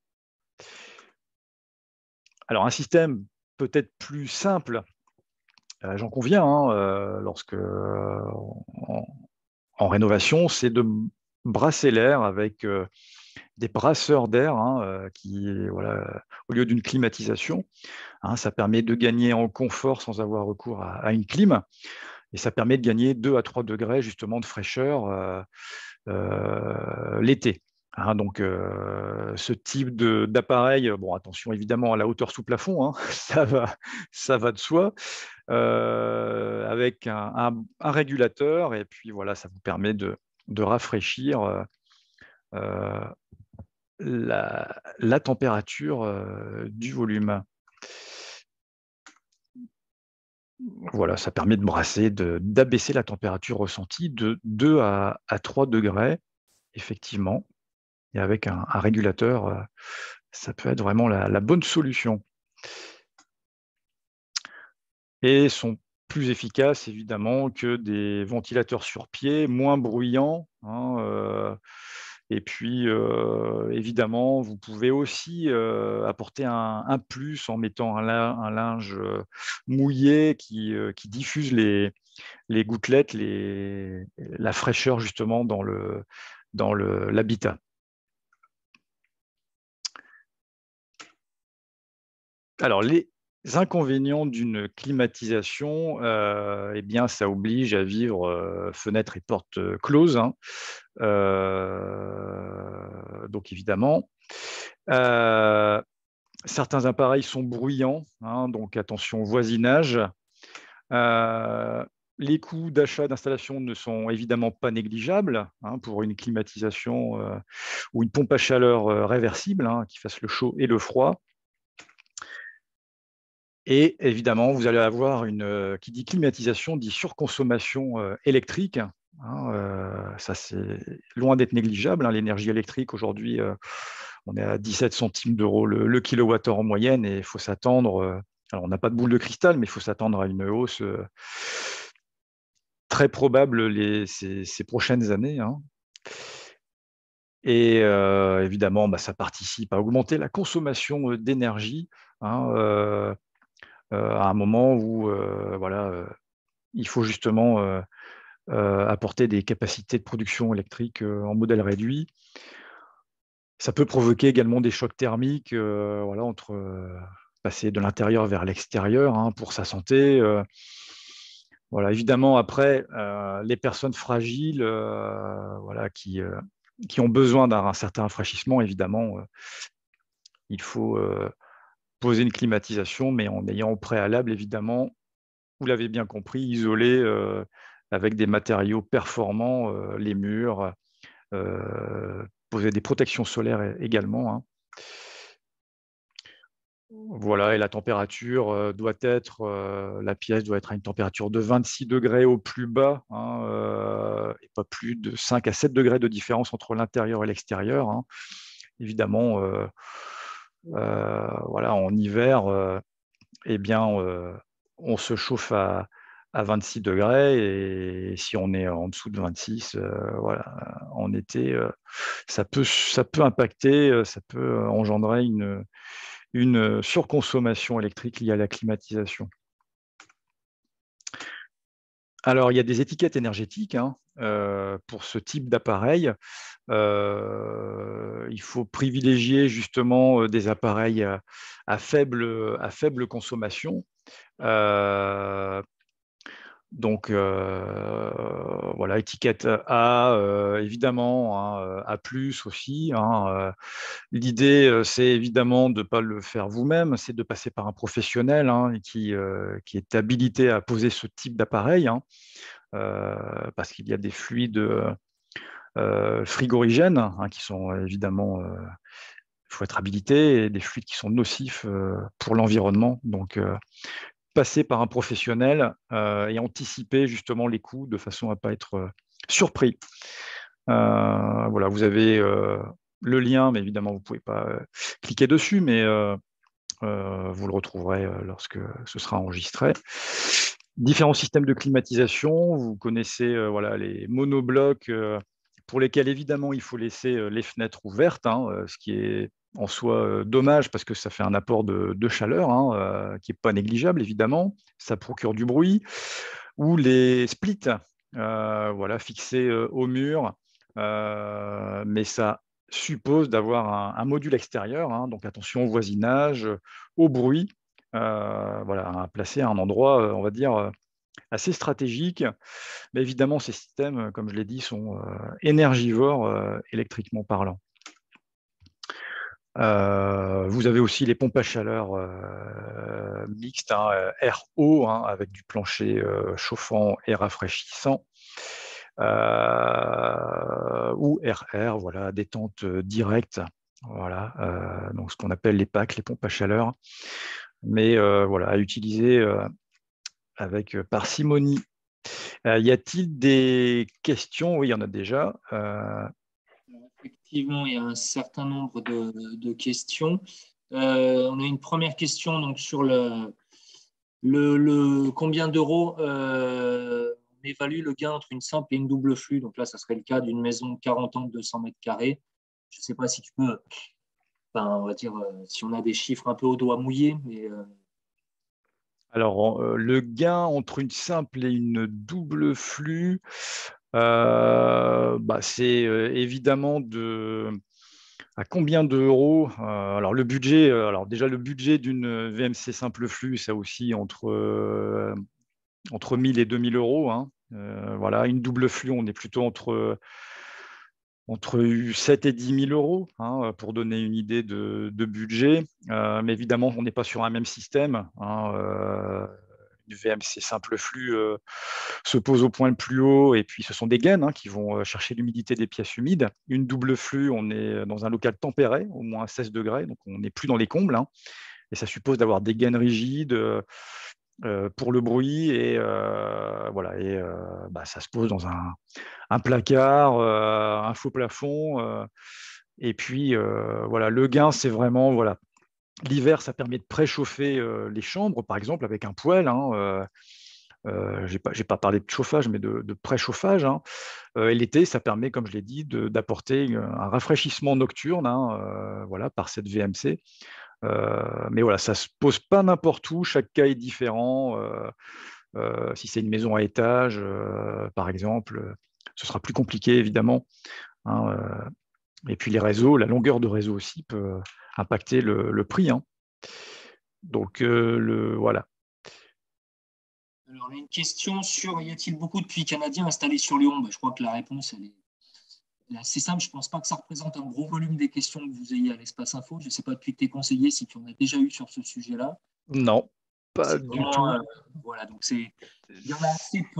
Alors un système peut-être plus simple, euh, j'en conviens, hein, euh, lorsque euh, en, en rénovation, c'est de brasser l'air avec euh, des brasseurs d'air hein, euh, qui, voilà, au lieu d'une climatisation, hein, ça permet de gagner en confort sans avoir recours à, à une clim, et ça permet de gagner deux à trois degrés justement de fraîcheur euh, euh, l'été. Hein, donc, euh, ce type d'appareil, bon, attention évidemment à la hauteur sous plafond, hein, ça, va, ça va de soi, euh, avec un, un, un régulateur, et puis voilà, ça vous permet de, de rafraîchir euh, euh, la, la température euh, du volume. Voilà, ça permet de brasser, d'abaisser la température ressentie de deux à trois degrés, effectivement. Et avec un, un régulateur, euh, ça peut être vraiment la, la bonne solution. Et sont plus efficaces, évidemment, que des ventilateurs sur pied, moins bruyants. Hein, euh, Et puis, euh, évidemment, vous pouvez aussi euh, apporter un, un plus en mettant un, un linge mouillé qui, euh, qui diffuse les, les gouttelettes, les, la fraîcheur justement dans le, dans le, l'habitat. Alors, les inconvénients d'une climatisation, euh, eh bien, ça oblige à vivre euh, fenêtres et portes closes. Hein. Euh, donc, évidemment, euh, certains appareils sont bruyants, hein, donc attention au voisinage. Euh, les coûts d'achat d'installation ne sont évidemment pas négligeables hein, pour une climatisation euh, ou une pompe à chaleur euh, réversible hein, qui fasse le chaud et le froid. Et évidemment, vous allez avoir une, euh, qui dit climatisation, dit surconsommation euh, électrique. Hein, euh, ça, c'est loin d'être négligeable. Hein, l'énergie électrique, aujourd'hui, euh, on est à dix-sept centimes d'euros le, le kilowattheure en moyenne et il faut s'attendre, euh, alors on n'a pas de boule de cristal, mais il faut s'attendre à une hausse euh, très probable les, ces, ces prochaines années. Hein. Et euh, évidemment, bah, ça participe à augmenter la consommation d'énergie. Hein, euh, Euh, à un moment où euh, voilà, euh, il faut justement euh, euh, apporter des capacités de production électrique euh, en modèle réduit. Ça peut provoquer également des chocs thermiques, euh, voilà, entre euh, passer de l'intérieur vers l'extérieur hein, pour sa santé. Euh, voilà, évidemment, après, euh, les personnes fragiles euh, voilà, qui, euh, qui ont besoin d'un certain rafraîchissement, évidemment, euh, il faut euh, poser une climatisation, mais en ayant au préalable, évidemment, vous l'avez bien compris, isolé euh, avec des matériaux performants, euh, les murs, euh, poser des protections solaires également. Hein. Voilà, et la température euh, doit être, euh, la pièce doit être à une température de vingt-six degrés au plus bas, hein, euh, et pas plus de cinq à sept degrés de différence entre l'intérieur et l'extérieur. Hein. Évidemment, euh, euh, voilà, en hiver, euh, eh bien, euh, on se chauffe à, à vingt-six degrés et si on est en dessous de vingt-six, euh, voilà, en été, euh, ça peut, ça peut impacter, euh, ça peut engendrer une, une surconsommation électrique liée à la climatisation. Alors, il y a des étiquettes énergétiques hein, euh, pour ce type d'appareil. Euh, il faut privilégier justement des appareils à, à, faible, à faible consommation. Euh, donc euh, voilà, étiquette A, euh, évidemment, hein, A plus aussi. Hein, euh, L'idée, c'est évidemment de ne pas le faire vous-même, c'est de passer par un professionnel hein, qui, euh, qui est habilité à poser ce type d'appareil, hein, euh, parce qu'il y a des fluides euh, frigorigènes hein, qui sont évidemment, il euh, faut être habilité, et des fluides qui sont nocifs euh, pour l'environnement. Donc, euh, passer par un professionnel euh, et anticiper justement les coûts de façon à ne pas être euh, surpris. Euh, voilà, vous avez euh, le lien, mais évidemment, vous ne pouvez pas euh, cliquer dessus, mais euh, euh, vous le retrouverez euh, lorsque ce sera enregistré. Différents systèmes de climatisation, vous connaissez euh, voilà, les monoblocs euh, pour lesquels évidemment il faut laisser euh, les fenêtres ouvertes, hein, euh, ce qui est en soi euh, dommage parce que ça fait un apport de, de chaleur hein, euh, qui n'est pas négligeable évidemment, ça procure du bruit, ou les splits euh, voilà, fixés euh, au mur, euh, mais ça suppose d'avoir un, un module extérieur, hein, donc attention au voisinage, au bruit, euh, voilà, à placer à un endroit, on va dire, assez stratégique. Mais évidemment, ces systèmes, comme je l'ai dit, sont euh, énergivores euh, électriquement parlant. Euh, vous avez aussi les pompes à chaleur euh, mixtes, hein, R O, hein, avec du plancher euh, chauffant et rafraîchissant, euh, ou R R, voilà, détente directe, voilà, euh, donc ce qu'on appelle les P A C, les pompes à chaleur, mais euh, voilà, à utiliser euh, avec parcimonie. Euh, y a-t-il des questions? Oui, il y en a déjà. Euh... Effectivement, il y a un certain nombre de, de questions. Euh, on a une première question donc, sur le, le, le combien d'euros euh, évalue le gain entre une simple et une double flux. Donc là, ça serait le cas d'une maison de quarante ans de deux cents mètres carrés. Je ne sais pas si tu peux, enfin, on va dire, euh, si on a des chiffres un peu au doigt mouillé, mais euh... Alors, euh, le gain entre une simple et une double flux, euh, bah, c'est euh, évidemment de à combien d'euros. euh, Alors, le budget, euh, alors déjà, le budget d'une V M C simple flux, ça aussi entre, euh, entre mille et deux mille euros. Hein. Euh, voilà, une double flux, on est plutôt entre entre sept et dix mille euros, hein, pour donner une idée de, de budget. Euh, mais évidemment, on n'est pas sur un même système. Hein, euh, une V M C simple flux euh, se pose au point le plus haut, et puis ce sont des gaines hein, qui vont chercher l'humidité des pièces humides. Une double flux, on est dans un local tempéré, au moins à seize degrés, donc on n'est plus dans les combles. Hein, et ça suppose d'avoir des gaines rigides euh, pour le bruit, et euh, voilà, et euh, bah, ça se pose dans un, un placard, euh, un faux plafond. Euh, et puis, euh, voilà, le gain, c'est vraiment, voilà, l'hiver, ça permet de préchauffer euh, les chambres, par exemple, avec un poêle. Hein, euh, euh, je n'ai pas, j'ai pas parlé de chauffage, mais de, de préchauffage. Hein. Euh, et l'été, ça permet, comme je l'ai dit, de, d'apporter un rafraîchissement nocturne hein, euh, voilà, par cette V M C. Euh, mais voilà, ça ne se pose pas n'importe où, chaque cas est différent. Euh, euh, si c'est une maison à étage, euh, par exemple, ce sera plus compliqué, évidemment. Hein, euh, et puis les réseaux, la longueur de réseau aussi peut impacter le, le prix. Hein. Donc, euh, le, voilà. Alors, on a une question sur y a-t-il beaucoup de puits canadiens installés sur Lyon? Ben, je crois que la réponse elle est, elle est assez simple. Je ne pense pas que ça représente un gros volume des questions que vous ayez à l'espace info. Je ne sais pas depuis que tu es conseillé si tu en as déjà eu sur ce sujet-là. Non, pas C'est du vraiment, tout. euh, voilà, donc c'est, il y en a assez peu.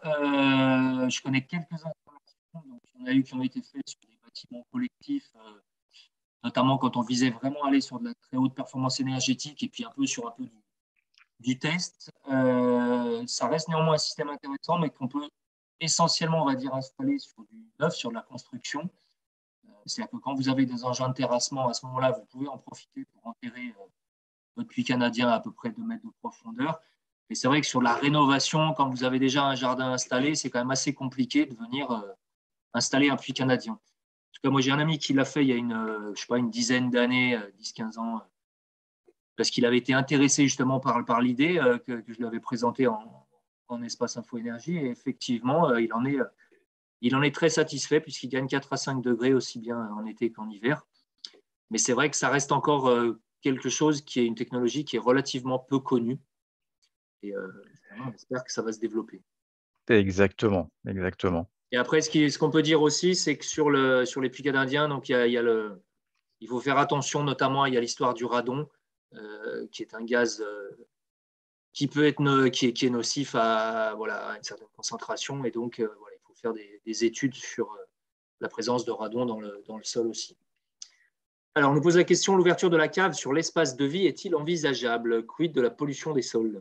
Euh, je connais quelques informations. Donc, il y en a eu qui ont été faites sur des bâtiments collectifs, euh, notamment quand on visait vraiment aller sur de la très haute performance énergétique et puis un peu sur un peu du, du test. Euh, ça reste néanmoins un système intéressant, mais qu'on peut essentiellement, on va dire, installer sur du neuf, sur de la construction. Euh, C'est-à-dire que quand vous avez des engins de terrassement, à ce moment-là, vous pouvez en profiter pour enterrer euh, votre puits canadien à à peu près deux mètres de profondeur. Et c'est vrai que sur la rénovation, quand vous avez déjà un jardin installé, c'est quand même assez compliqué de venir euh, installer un puits canadien. En tout cas, moi, j'ai un ami qui l'a fait il y a une, euh, je sais pas, une dizaine d'années, euh, dix quinze ans, parce qu'il avait été intéressé justement par, par l'idée euh, que, que je lui avais présentée en, en espace info énergie. Et effectivement, euh, il, en est, euh, il en est très satisfait puisqu'il gagne quatre à cinq degrés aussi bien en été qu'en hiver. Mais c'est vrai que ça reste encore euh, quelque chose qui est une technologie qui est relativement peu connue. Et euh, on espère que ça va se développer. Exactement, exactement. Et après, ce, qui, ce qu'on peut dire aussi, c'est que sur, le, sur les puits canadiens, donc il, y a, il, y a le, il faut faire attention, notamment, il y a l'histoire du radon, euh, qui est un gaz euh, qui peut être no, qui, est, qui est nocif à, voilà, à une certaine concentration. Et donc, euh, voilà, il faut faire des, des études sur euh, la présence de radon dans le, dans le sol aussi. Alors, on nous pose la question, l'ouverture de la cave sur l'espace de vie est-il envisageable? Quid de la pollution des sols?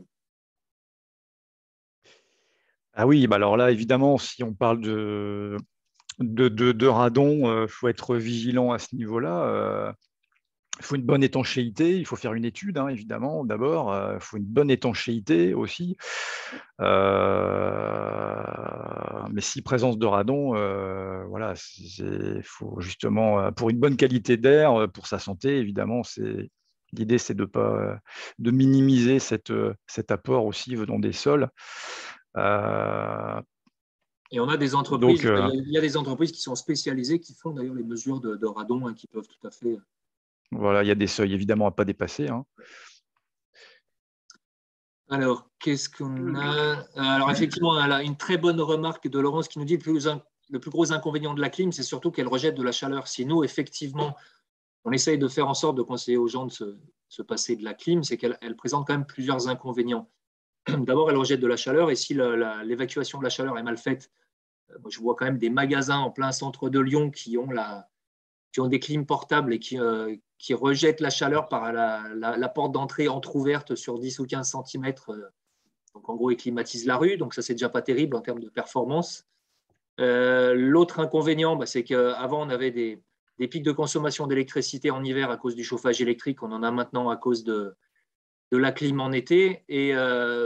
Ah oui, bah alors là, évidemment, si on parle de, de, de, de radon, il euh, faut être vigilant à ce niveau-là. Euh, il faut une bonne étanchéité, il faut faire une étude, hein, évidemment, d'abord. Il euh, faut une bonne étanchéité aussi. Euh, mais si présence de radon, euh, voilà, il faut justement, pour une bonne qualité d'air, pour sa santé, évidemment, c'est l'idée, c'est de pas de minimiser cette, cet apport aussi venant des sols. Euh, Et on a des entreprises, donc, euh, il y a des entreprises qui sont spécialisées, qui font d'ailleurs les mesures de, de radon, hein, qui peuvent tout à fait. Voilà, il y a des seuils évidemment à ne pas dépasser. Hein. Alors, qu'est-ce qu'on a? Alors, effectivement, elle a une très bonne remarque de Laurence qui nous dit que le plus, le plus gros inconvénient de la clim, c'est surtout qu'elle rejette de la chaleur. Si nous, effectivement, on essaye de faire en sorte de conseiller aux gens de se, se passer de la clim, c'est qu'elle elle présente quand même plusieurs inconvénients. D'abord, elle rejette de la chaleur, et si l'évacuation de la chaleur est mal faite, moi, je vois quand même des magasins en plein centre de Lyon qui ont, la, qui ont des clims portables et qui, euh, qui rejettent la chaleur par la, la, la porte d'entrée entrouverte sur dix ou quinze centimètres. Donc, en gros, ils climatisent la rue. Donc, ça, c'est déjà pas terrible en termes de performance. Euh, L'autre inconvénient, bah, c'est qu'avant, on avait des, des pics de consommation d'électricité en hiver à cause du chauffage électrique. On en a maintenant à cause de, de la clim en été. Et euh,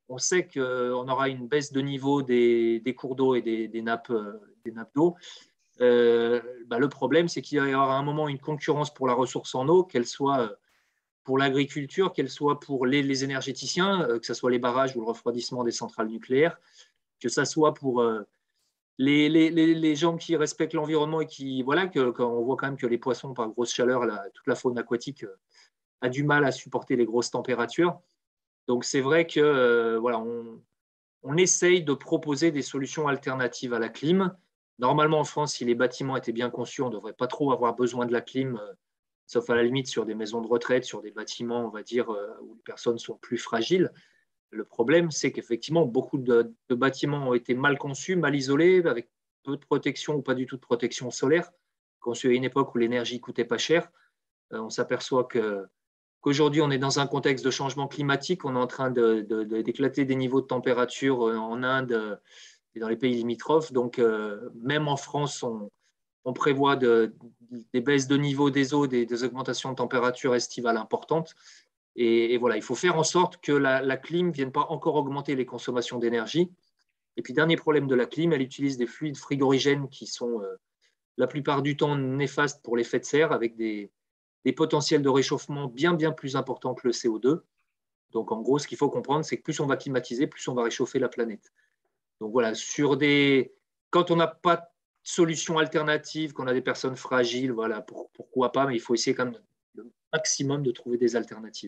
on sait qu'on aura une baisse de niveau des, des cours d'eau et des, des nappes, des nappes d'eau. Euh, bah, le problème, c'est qu'il y aura à un moment une concurrence pour la ressource en eau, qu'elle soit pour l'agriculture, qu'elle soit pour les, les énergéticiens, que ce soit les barrages ou le refroidissement des centrales nucléaires, que ce soit pour euh, les, les, les gens qui respectent l'environnement et qui, voilà, que, quand on voit quand même que les poissons, par grosse chaleur, la, toute la faune aquatique euh, a du mal à supporter les grosses températures. Donc c'est vrai que euh, voilà, on, on essaye de proposer des solutions alternatives à la clim. Normalement, en France, si les bâtiments étaient bien conçus, on ne devrait pas trop avoir besoin de la clim, euh, sauf à la limite sur des maisons de retraite, sur des bâtiments, on va dire, euh, où les personnes sont plus fragiles. Le problème, c'est qu'effectivement, beaucoup de, de bâtiments ont été mal conçus, mal isolés, avec peu de protection ou pas du tout de protection solaire. Conçus à une époque où l'énergie coûtait pas cher, euh, on s'aperçoit que qu'aujourd'hui, on est dans un contexte de changement climatique. On est en train de, de, de, d'éclater des niveaux de température en Inde et dans les pays limitrophes. Donc, euh, même en France, on, on prévoit de, des baisses de niveau des eaux, des, des augmentations de température estivales importantes. Et, et, voilà, il faut faire en sorte que la, la clim ne vienne pas encore augmenter les consommations d'énergie. Et puis, dernier problème de la clim, elle utilise des fluides frigorigènes qui sont euh, la plupart du temps néfastes pour l'effet de serre, avec des, des potentiels de réchauffement bien, bien plus importants que le C O deux. Donc, en gros, ce qu'il faut comprendre, c'est que plus on va climatiser, plus on va réchauffer la planète. Donc, voilà, sur des... quand on n'a pas de solution alternative, qu'on a des personnes fragiles, voilà, pour, pourquoi pas, mais il faut essayer quand même le maximum de trouver des alternatives.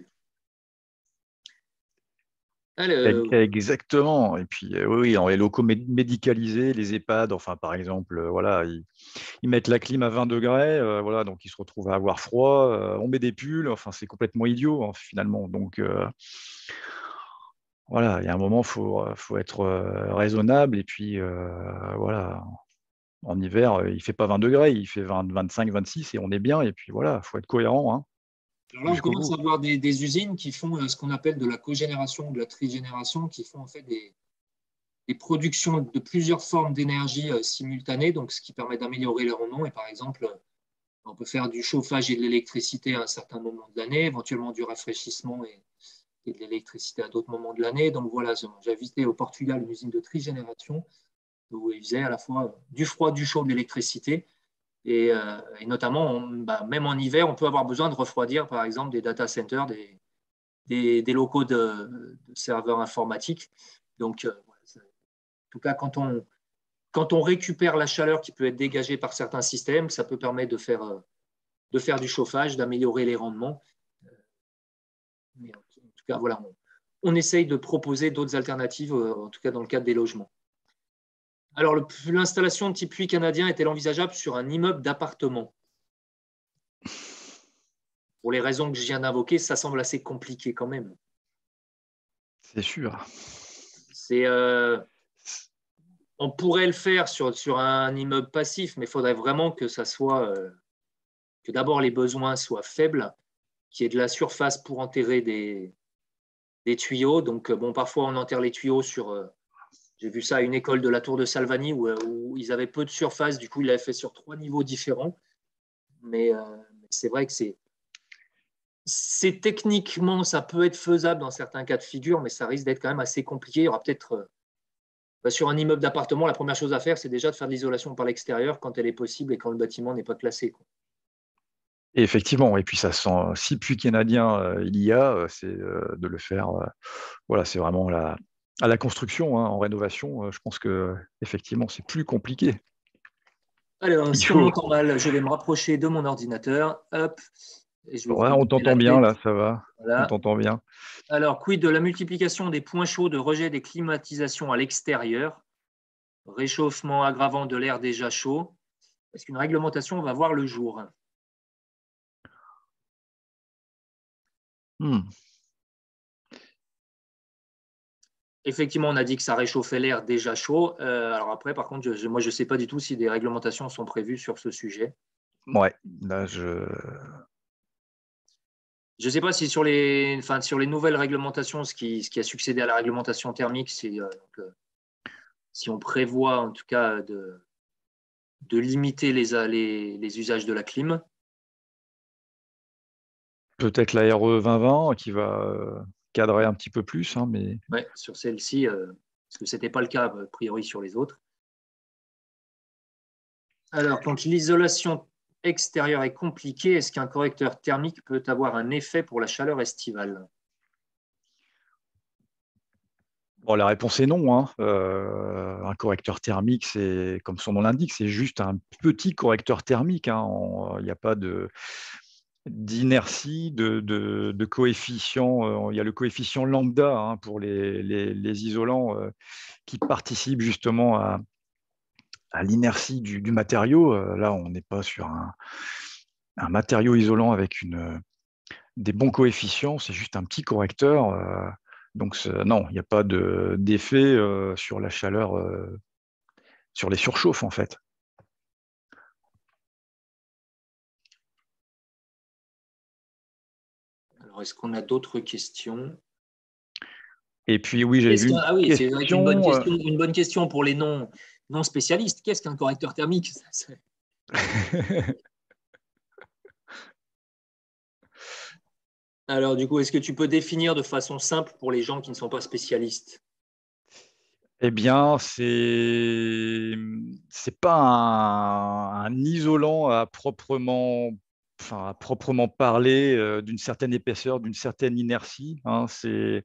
Alors... Exactement. Et puis, euh, oui, dans les locaux médicalisés, les EHPAD, enfin, par exemple, euh, voilà, ils, ils mettent la clim à vingt degrés, euh, voilà, donc ils se retrouvent à avoir froid, euh, on met des pulls, enfin, c'est complètement idiot, hein, finalement. Donc, euh, voilà, il y a un moment, il faut, faut être euh, raisonnable. Et puis, euh, voilà, en hiver, il ne fait pas vingt degrés, il fait vingt, vingt-cinq, vingt-six et on est bien. Et puis, voilà, il faut être cohérent, hein, alors là, on commence bout. à avoir des, des usines qui font ce qu'on appelle de la cogénération ou de la trigénération, qui font en fait des, des productions de plusieurs formes d'énergie euh, simultanées, donc ce qui permet d'améliorer les rendements. Et par exemple, on peut faire du chauffage et de l'électricité à un certain moment de l'année, éventuellement du rafraîchissement et, et de l'électricité à d'autres moments de l'année. Donc voilà, j'ai visité au Portugal une usine de trigénération où ils faisaient à la fois du froid, du chaud, de l'électricité. Et, euh, et notamment, on, bah, même en hiver, on peut avoir besoin de refroidir, par exemple, des data centers, des, des, des locaux de, de, serveurs informatiques. Donc, euh, en tout cas, quand on, quand on récupère la chaleur qui peut être dégagée par certains systèmes, ça peut permettre de faire, de faire du chauffage, d'améliorer les rendements. Mais en tout cas, voilà, on, on essaye de proposer d'autres alternatives, en tout cas dans le cadre des logements. Alors, l'installation de type puits canadien est-elle envisageable sur un immeuble d'appartement? Pour les raisons que je viens d'invoquer, ça semble assez compliqué quand même. C'est sûr. C'est, euh, on pourrait le faire sur, sur un immeuble passif, mais il faudrait vraiment que ça soit, euh, que d'abord les besoins soient faibles, qu'il y ait de la surface pour enterrer des, des tuyaux. Donc, bon, parfois on enterre les tuyaux sur. Euh, j'ai vu ça à une école de la Tour de Salvani où, où ils avaient peu de surface, du coup, ils l'avaient fait sur trois niveaux différents. Mais euh, c'est vrai que c'est. C'est techniquement, ça peut être faisable dans certains cas de figure, mais ça risque d'être quand même assez compliqué. Il y aura peut-être, euh, bah, sur un immeuble d'appartement, la première chose à faire, c'est déjà de faire de l'isolation par l'extérieur quand elle est possible et quand le bâtiment n'est pas classé, quoi. Et effectivement, et puis ça sent, si puits canadien euh, il y a, c'est euh, de le faire. Euh, voilà, c'est vraiment la, à la construction, hein, en rénovation. Euh, je pense que effectivement, c'est plus compliqué. Alors, si on m'entend mal, je vais me rapprocher de mon ordinateur. Hop. Et je vais ouais, on t'entend bien là, ça va. Voilà. On t'entend bien. Alors, quid de la multiplication des points chauds de rejet des climatisations à l'extérieur, réchauffement aggravant de l'air déjà chaud? Est-ce qu'une réglementation va voir le jour? hmm. Effectivement, on a dit que ça réchauffait l'air déjà chaud. Euh, alors après, par contre, je, moi, je ne sais pas du tout si des réglementations sont prévues sur ce sujet. Ouais, là, je... Je ne sais pas si sur les, enfin, sur les nouvelles réglementations, ce qui, ce qui a succédé à la réglementation thermique, c'est euh, euh, si on prévoit en tout cas de, de limiter les, les, les usages de la clim. Peut-être la R E vingt vingt qui va, cadrer un petit peu plus. Hein, mais... ouais, sur celle-ci, euh, parce que ce n'était pas le cas, a priori, sur les autres. Alors, quand l'isolation extérieure est compliquée, est-ce qu'un correcteur thermique peut avoir un effet pour la chaleur estivale? Bon, la réponse est non. Hein. Euh, un correcteur thermique, c'est comme son nom l'indique, c'est juste un petit correcteur thermique. Hein. Il n'y a pas de d'inertie, de, de, de coefficient. Euh, il y a le coefficient lambda hein, pour les, les, les isolants euh, qui participent justement à, à l'inertie du, du matériau. Euh, là, on n'est pas sur un, un matériau isolant avec une, des bons coefficients, c'est juste un petit correcteur. Euh, donc, non, il n'y a pas d'effet de, euh, sur la chaleur, euh, sur les surchauffes, en fait. Alors, est-ce qu'on a d'autres questions? Et puis, oui, j'avais vu une ah oui, c'est question. Une bonne question, une bonne question pour les non, non spécialistes. Qu'est-ce qu'un correcteur thermique? Alors, du coup, est-ce que tu peux définir de façon simple pour les gens qui ne sont pas spécialistes? Eh bien, c'est c'est pas un, un isolant à proprement, enfin, à proprement parler euh, d'une certaine épaisseur, d'une certaine inertie. Hein. C'est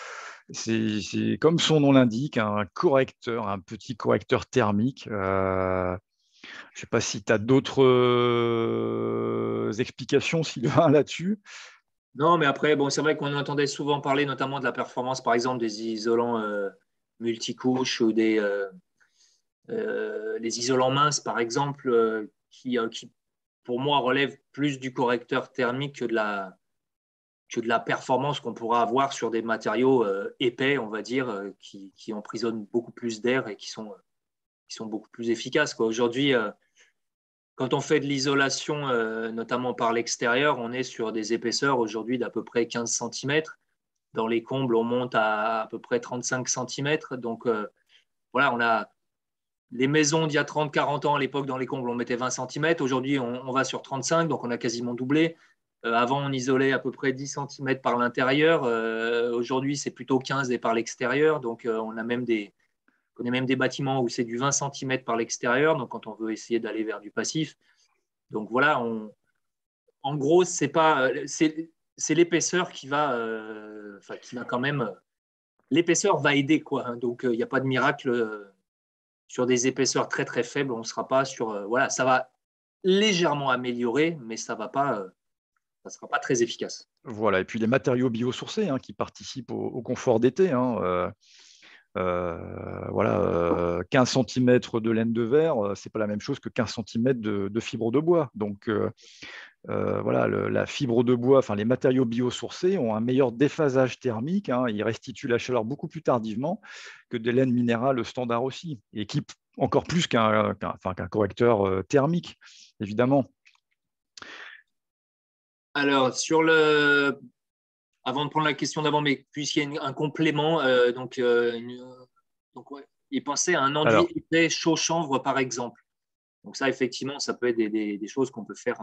c'est comme son nom l'indique, un correcteur, un petit correcteur thermique. Euh, je ne sais pas si tu as d'autres euh, explications, Sylvain, là-dessus. Non, mais après, bon, c'est vrai qu'on entendait souvent parler notamment de la performance, par exemple, des isolants euh, multicouches ou des euh, euh, les isolants minces, par exemple, euh, qui, euh, qui, pour moi, relèvent plus du correcteur thermique que de la, que de la performance qu'on pourra avoir sur des matériaux euh, épais, on va dire, euh, qui, qui emprisonnent beaucoup plus d'air et qui sont, qui sont beaucoup plus efficaces. Aujourd'hui, euh, quand on fait de l'isolation, euh, notamment par l'extérieur, on est sur des épaisseurs aujourd'hui d'à peu près quinze centimètres. Dans les combles, on monte à à peu près trente-cinq centimètres. Donc, euh, voilà, on a les maisons d'il y a trente quarante ans, à l'époque, dans les combles, on mettait vingt centimètres. Aujourd'hui, on, on va sur trente-cinq, donc on a quasiment doublé. Euh, avant, on isolait à peu près dix centimètres par l'intérieur. Euh, aujourd'hui, c'est plutôt quinze et par l'extérieur. Donc, euh, on a même des, on a même des bâtiments où c'est du vingt centimètres par l'extérieur. Donc, quand on veut essayer d'aller vers du passif. Donc, voilà, on, en gros, c'est pas, c'est, c'est l'épaisseur qui va, euh, enfin, qui va quand même, l'épaisseur va aider, quoi. Hein. Donc, il n'y a pas de miracle. Euh, sur des épaisseurs très très faibles, on ne sera pas sur. Euh, voilà, ça va légèrement améliorer, mais ça va pas, euh, ça sera pas très efficace. Voilà, et puis les matériaux biosourcés hein, qui participent au, au confort d'été. Hein, euh, euh, voilà, euh, quinze centimètres de laine de verre, euh, c'est pas la même chose que quinze centimètres de, de fibre de bois. Donc euh, euh, voilà, le, la fibre de bois, enfin les matériaux biosourcés ont un meilleur déphasage thermique. Hein, ils restituent la chaleur beaucoup plus tardivement que des laines minérales standard aussi, et qui encore plus qu'un qu'un, enfin, qu'un correcteur euh, thermique, évidemment. Alors, sur le. Avant de prendre la question d'avant, mais puisqu'il y a un complément, euh, donc, euh, une... donc ouais, il pensait à un enduit Alors, épais chaud chanvre, par exemple. Donc, ça, effectivement, ça peut être des, des, des choses qu'on peut faire.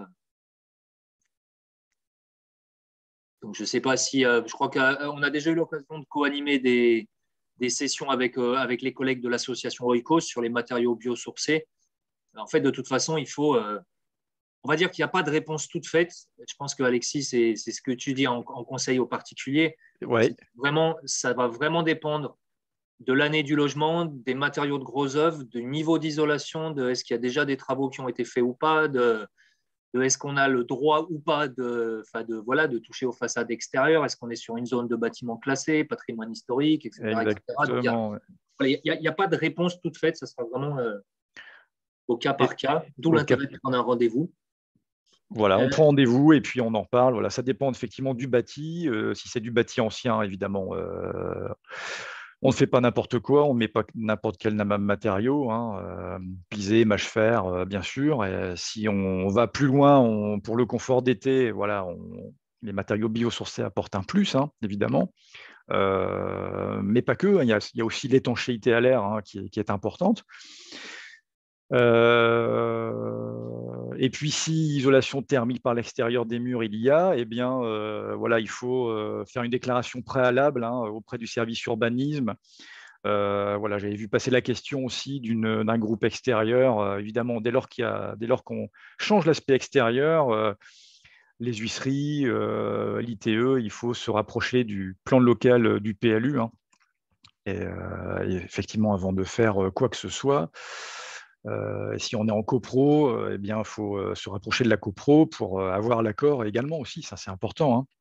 Donc, je ne sais pas si. Euh, je crois qu'on a déjà eu l'occasion de co-animer des, des sessions avec, euh, avec les collègues de l'association Oikos sur les matériaux biosourcés. En fait, de toute façon, il faut. Euh, on va dire qu'il n'y a pas de réponse toute faite. Je pense que Alexis, c'est ce que tu dis en, en conseil aux particuliers. ouais, Vraiment, ça va vraiment dépendre de l'année du logement, des matériaux de gros œuvres, du niveau d'isolation, de est-ce qu'il y a déjà des travaux qui ont été faits ou pas, de, de est-ce qu'on a le droit ou pas de, de, voilà, de toucher aux façades extérieures, est-ce qu'on est sur une zone de bâtiment classé, patrimoine historique, et cetera et cetera. Donc, exactement. il n'y a, a, a, pas de réponse toute faite, ça sera vraiment euh, au cas par Et, cas, d'où au cap l'intérêt de prendre un rendez-vous. Voilà, on Euh, prend rendez-vous et puis on en reparle. Voilà, ça dépend effectivement du bâti. Euh, si c'est du bâti ancien, évidemment, euh, on ne fait pas n'importe quoi, on ne met pas n'importe quel matériau, hein, euh, pisé, mâche-fer, euh, bien sûr. Et si on va plus loin on, pour le confort d'été, voilà, on, les matériaux biosourcés apportent un plus, hein, évidemment. Euh, mais pas que, hein, il y a, il y a aussi l'étanchéité à l'air hein, qui, qui est importante. Euh, et puis, si isolation thermique par l'extérieur des murs il y a, eh bien, euh, voilà, il faut euh, faire une déclaration préalable hein, auprès du service urbanisme. Euh, voilà, j'avais vu passer la question aussi d'un groupe extérieur. Euh, évidemment, dès lors qu'il y a, dès lors qu'on change l'aspect extérieur, euh, les huisseries, euh, l'I T E, il faut se rapprocher du plan local euh, du P L U. Hein. Et, euh, et effectivement, avant de faire quoi que ce soit, euh, si on est en copro, euh, eh bien, il faut euh, se rapprocher de la copro pour euh, avoir l'accord également aussi. Ça, c'est important. Hein.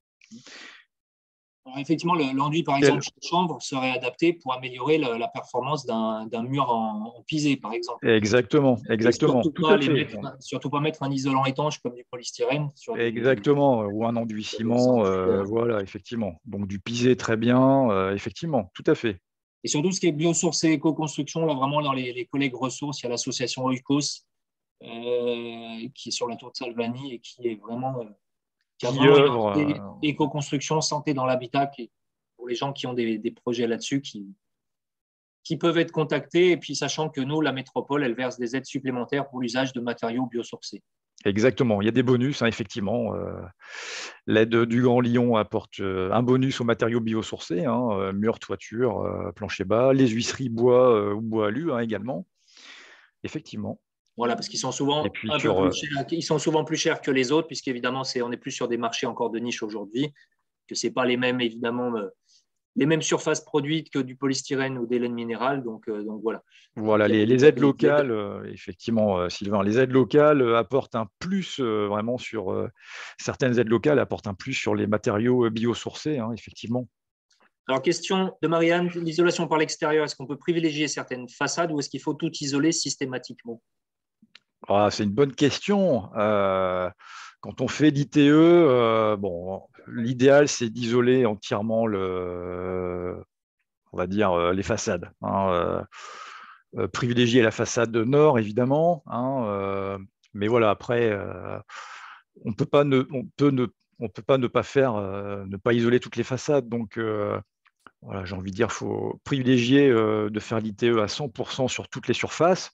Alors, effectivement, l'enduit, par exemple, Quel... chez chambre serait adapté pour améliorer la, la performance d'un mur en, en pisé, par exemple. Exactement, Et exactement, surtout tout pas à les fait. mettre, surtout pas mettre un isolant étanche comme du polystyrène sur des, Exactement, ou un enduit sur des ciment, enduits. euh, euh. voilà, effectivement. Donc du pisé très bien, euh, effectivement, tout à fait. Et surtout, ce qui est biosourcé éco-construction, là, vraiment dans les, les collègues ressources, il y a l'association Oikos euh, qui est sur la tour de Salvani et qui est vraiment, euh, qui a Qui vraiment une œuvre, entité euh, éco-construction, santé dans l'habitat, pour les gens qui ont des, des projets là-dessus, qui, qui peuvent être contactés. Et puis, sachant que nous, la métropole, elle verse des aides supplémentaires pour l'usage de matériaux biosourcés. exactement, il y a des bonus, hein, effectivement. Euh, L'aide du Grand Lyon apporte euh, un bonus aux matériaux biosourcés, hein, euh, murs, toiture, euh, plancher bas, les huisseries bois euh, ou bois alu hein, également, effectivement. Voilà, parce qu'ils sont Et souvent puis un peu sur, plus euh, chers, ils sont souvent plus chers que les autres, puisqu'évidemment, c'est, on est plus sur des marchés encore de niche aujourd'hui, que ce n'est pas les mêmes, évidemment, euh, les mêmes surfaces produites que du polystyrène ou des laines minérales. Donc, euh, donc voilà. Donc, voilà, il y a les, des, les aides des aides. locales, euh, effectivement, euh, Sylvain, les aides locales euh, apportent un plus euh, vraiment sur euh, certaines aides locales apportent un plus sur les matériaux euh, biosourcés, hein, effectivement. Alors, question de Marianne, l'isolation par l'extérieur, est-ce qu'on peut privilégier certaines façades ou est-ce qu'il faut tout isoler systématiquement? Ah, c'est une bonne question. Euh, quand on fait l'I T E, euh, bon, l'idéal c'est d'isoler entièrement le, on va dire euh, les façades. Hein, euh, euh, privilégier la façade nord évidemment, hein, euh, mais voilà après, euh, on peut pas ne, on peut ne, on peut pas ne pas faire, euh, ne pas isoler toutes les façades. Donc euh, voilà, j'ai envie de dire, il faut privilégier euh, de faire l'I T E à cent pour cent sur toutes les surfaces.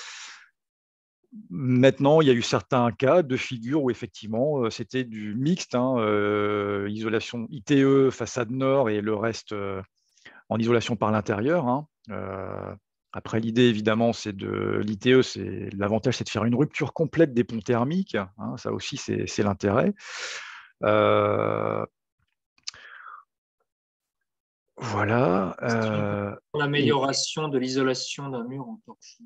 Maintenant, il y a eu certains cas de figure où effectivement, euh, c'était du mixte, hein, euh, isolation I T E, façade nord et le reste euh, en isolation par l'intérieur. Hein. Euh, après, l'idée, évidemment, c'est de l'I T E, c'est l'avantage, c'est de faire une rupture complète des ponts thermiques. Hein, ça aussi, c'est l'intérêt. Euh, voilà. Euh, et, L'amélioration de l'isolation d'un mur en torchis.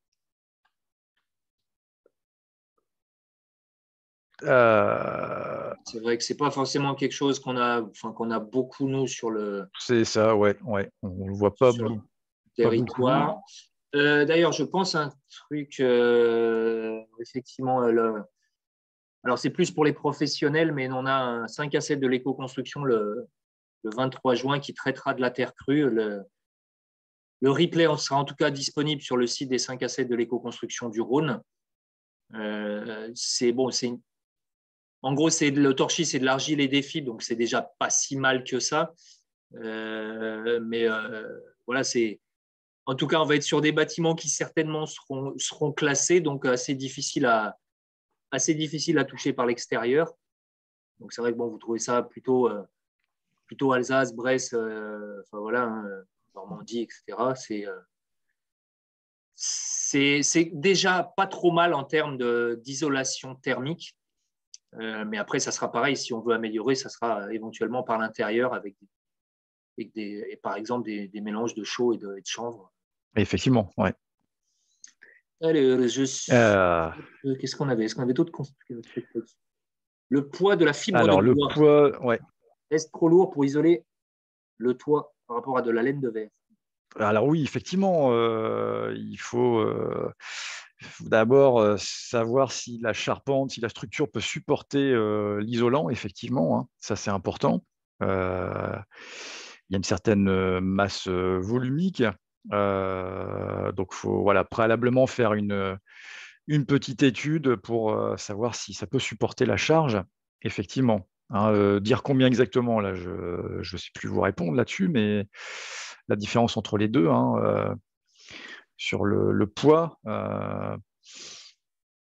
euh, C'est vrai que c'est pas forcément quelque chose qu'on a, enfin, qu'on a beaucoup, nous, sur le, c'est ça, ouais, ouais. On ne le voit pas, sur le bou- pas beaucoup. territoire. Euh, D'ailleurs, je pense à un truc, euh, effectivement, euh, le, alors c'est plus pour les professionnels, mais on a un cinq à sept de l'éco-construction le, le vingt-trois juin qui traitera de la terre crue. Le, le replay sera en tout cas disponible sur le site des cinq à sept de l'éco-construction du Rhône. Euh, c'est bon, c'est une... En gros, c'est le torchis, c'est de l'argile et des fibres, donc c'est déjà pas si mal que ça. Euh, mais euh, voilà, c'est en tout cas, on va être sur des bâtiments qui certainement seront, seront classés, donc assez difficile à, assez difficile à toucher par l'extérieur. Donc c'est vrai que bon, vous trouvez ça plutôt, euh, plutôt Alsace, Bresse, euh, enfin voilà, hein, Normandie, et cetera. C'est euh, c'est déjà pas trop mal en termes d'isolation thermique. Euh, mais après, ça sera pareil. Si on veut améliorer, ça sera éventuellement par l'intérieur avec, des, avec des, et par exemple des, des mélanges de chaud et de, et de chanvre. Effectivement, ouais. Allez, je... Euh, Qu'est-ce qu'on avait? Est-ce qu'on avait d'autres trucs? Le poids de la fibre de alors, le bois. poids, ouais. Est-ce trop lourd pour isoler le toit par rapport à de la laine de verre? Alors oui, effectivement, euh, il faut, euh, faut d'abord euh, savoir si la charpente, si la structure peut supporter euh, l'isolant, effectivement, hein, ça c'est important. Euh, il y a une certaine euh, masse euh, volumique, euh, donc il faut voilà, préalablement faire une, une petite étude pour euh, savoir si ça peut supporter la charge, effectivement. Hein, euh, dire combien exactement, là, je ne sais plus vous répondre là-dessus, mais la différence entre les deux, hein, euh, sur le, le poids, euh,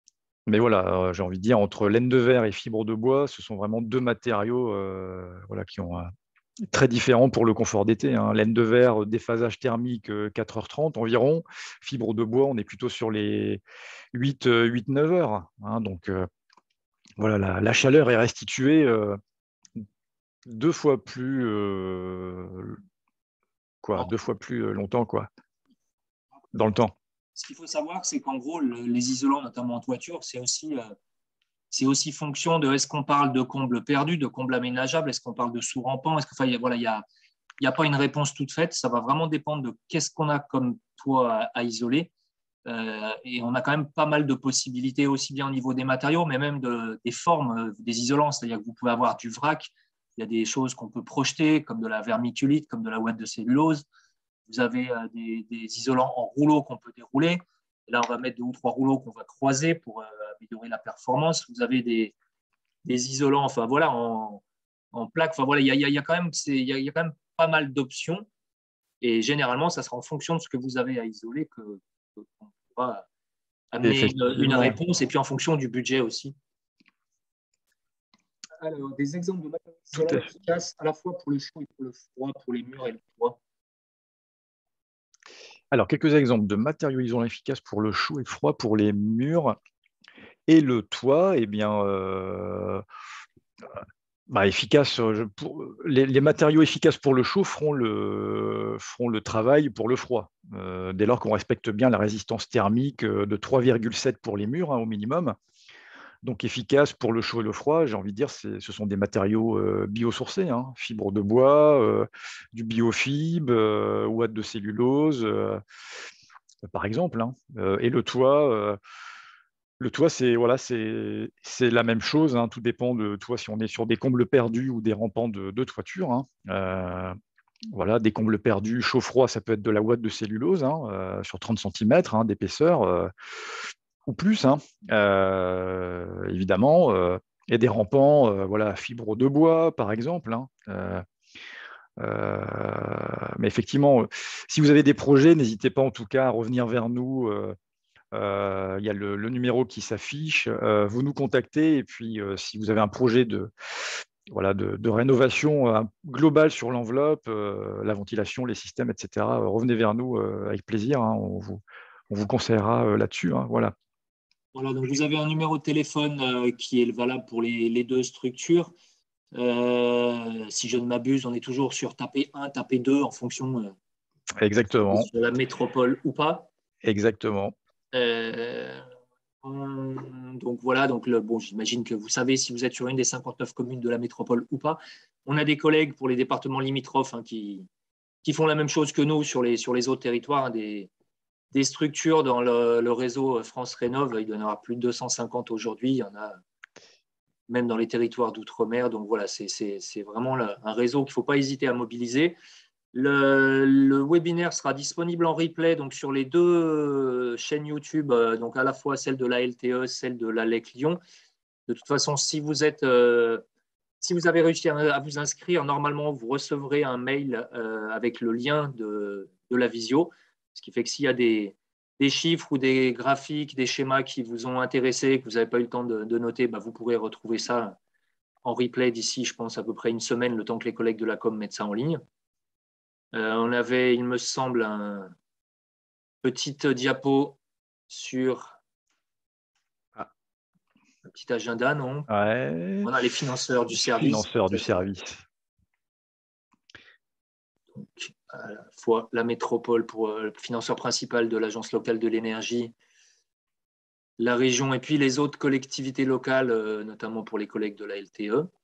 mais voilà, j'ai envie de dire, entre laine de verre et fibre de bois, ce sont vraiment deux matériaux euh, voilà, qui ont un, très différent pour le confort d'été. Hein. Laine de verre, déphasage thermique quatre heures trente environ. Fibre de bois, on est plutôt sur les huit neuf heures. Hein. Donc euh, voilà, la, la, chaleur est restituée euh, deux fois plus euh, quoi, deux fois plus longtemps quoi, dans le temps. Ce qu'il faut savoir, c'est qu'en gros, le, les isolants, notamment en toiture, c'est aussi euh, c'est aussi fonction de est-ce qu'on parle de combles perdus, de combles aménageables, est-ce qu'on parle de sous-rampants, est-ce que, enfin, voilà, il y a il n'y a pas une réponse toute faite, ça va vraiment dépendre de qu'est-ce qu'on a comme toit à, à isoler. Euh, et on a quand même pas mal de possibilités, aussi bien au niveau des matériaux, mais même de, des formes euh, des isolants. C'est-à-dire que vous pouvez avoir du vrac, il y a des choses qu'on peut projeter, comme de la vermiculite, comme de la ouate de cellulose. Vous avez euh, des, des isolants en rouleau qu'on peut dérouler. Et là, on va mettre deux ou trois rouleaux qu'on va croiser pour euh, améliorer la performance. Vous avez des, des isolants, enfin voilà, en, en plaque. Enfin voilà, il y a, il y a quand même, c'est, il y a, il y a quand même pas mal d'options. Et généralement, ça sera en fonction de ce que vous avez à isoler que, que qu'on pourra amener une, une réponse, et puis en fonction du budget aussi. Alors, des exemples de matériaux isolants efficaces à la fois pour le chaud et pour le froid, pour les murs et le toit. Alors, quelques exemples de matériaux isolants efficaces pour le chaud et le froid, pour les murs et le toit. Eh bien, euh, bah, efficace, je, pour, les, les matériaux efficaces pour le chaud feront le, feront le travail pour le froid, euh, dès lors qu'on respecte bien la résistance thermique de trois virgule sept pour les murs, hein, au minimum. Donc efficace pour le chaud et le froid, j'ai envie de dire, ce sont des matériaux euh, biosourcés, hein, fibre de bois, euh, du biofib, euh, ouate de cellulose, euh, par exemple. Hein. Euh, et le toit, euh, le toit, c'est voilà, c'est c'est la même chose. Hein, tout dépend de toi si on est sur des combles perdus ou des rampants de, de toiture. Hein. Euh, voilà, des combles perdus, chaud-froid, ça peut être de la ouate de cellulose hein, euh, sur trente centimètres hein, d'épaisseur. Euh, ou plus, hein, euh, évidemment. Euh, il y a des rampants, euh, voilà, fibre de bois, par exemple. Hein, euh, euh, mais effectivement, euh, si vous avez des projets, n'hésitez pas en tout cas à revenir vers nous. Euh, euh, il y a le, le numéro qui s'affiche. Euh, vous nous contactez et puis euh, si vous avez un projet de, voilà, de, de rénovation euh, globale sur l'enveloppe, euh, la ventilation, les systèmes, et cetera, euh, revenez vers nous euh, avec plaisir. Hein, on, vous, on vous conseillera euh, là-dessus. Hein, voilà. Voilà, donc vous avez un numéro de téléphone euh, qui est valable pour les, les deux structures. Euh, si je ne m'abuse, on est toujours sur taper un, taper deux en fonction euh, Exactement. sur la métropole ou pas. Exactement. Euh, donc voilà, donc le, bon, j'imagine que vous savez si vous êtes sur une des cinquante-neuf communes de la métropole ou pas. On a des collègues pour les départements limitrophes hein, qui, qui font la même chose que nous sur les, sur les autres territoires, hein, des, des structures dans le, le réseau France Rénov. Il doit y en avoir plus de deux cent cinquante aujourd'hui. Il y en a même dans les territoires d'outre-mer. Donc voilà, c'est, c'est, c'est vraiment un réseau qu'il ne faut pas hésiter à mobiliser. Le, le webinaire sera disponible en replay donc sur les deux chaînes YouTube, donc à la fois celle de la L T E, celle de l'A L E C Lyon. De toute façon, si vous êtes, euh, si vous avez réussi à, à vous inscrire, normalement vous recevrez un mail euh, avec le lien de, de la visio, ce qui fait que s'il y a des, des chiffres ou des graphiques, des schémas qui vous ont intéressé, que vous n'avez pas eu le temps de, de noter, bah, vous pourrez retrouver ça en replay d'ici, je pense, à peu près une semaine, le temps que les collègues de la com mettent ça en ligne. Euh, on avait, il me semble, un petit diapo sur Ah. un petit agenda, non? Ouais. On a les financeurs du service. Financeurs du service. Donc, à la fois la métropole pour le financeur principal de l'Agence locale de l'énergie, la région et puis les autres collectivités locales, notamment pour les collègues de la L T E.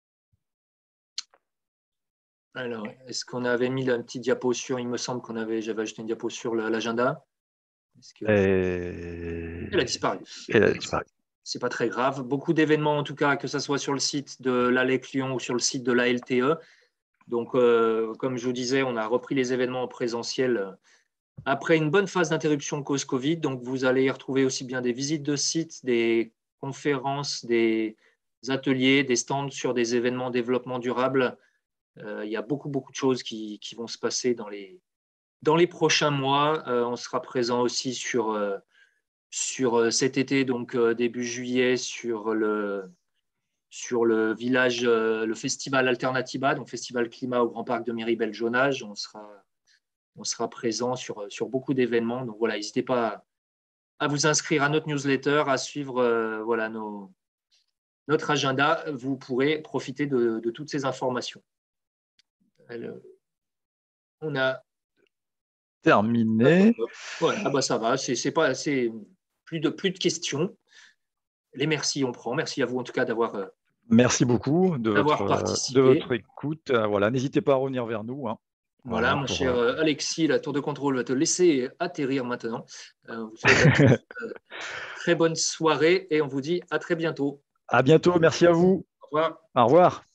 Alors, est-ce qu'on avait mis un petit diapo sur, il me semble qu'on avait, j'avais ajouté une diapo sur l'agenda. Que... Et... Elle a disparu. Elle a disparu. C'est pas très grave. Beaucoup d'événements, en tout cas, que ce soit sur le site de l'A L E C Lyon ou sur le site de la L T E. Donc, euh, comme je vous disais, on a repris les événements en présentiel après une bonne phase d'interruption cause Covid. Donc, vous allez y retrouver aussi bien des visites de sites, des conférences, des ateliers, des stands sur des événements développement durable. Euh, il y a beaucoup, beaucoup de choses qui, qui vont se passer dans les, dans les prochains mois. Euh, on sera présent aussi sur... Euh, sur cet été, donc début juillet, sur le, sur le village, le festival Alternatiba, donc festival climat au Grand Parc de Miribel-Jonage. On sera, on sera présent sur, sur beaucoup d'événements. Donc voilà, n'hésitez pas à, à vous inscrire à notre newsletter, à suivre euh, voilà, nos, notre agenda. Vous pourrez profiter de, de toutes ces informations. Elle, on a terminé. Voilà, bah ça va, c'est, c'est pas assez. Plus de, plus de questions. Les merci, on prend. Merci à vous en tout cas d'avoir, merci beaucoup de d'avoir votre, participé. de votre écoute. Voilà, n'hésitez pas à revenir vers nous. Hein. Voilà, Voilà, mon pour, cher euh... Alexis, la tour de contrôle va te laisser atterrir maintenant. Euh, vous souhaite à tous, euh, très bonne soirée et on vous dit à très bientôt. À bientôt, merci à vous. Au revoir. Au revoir.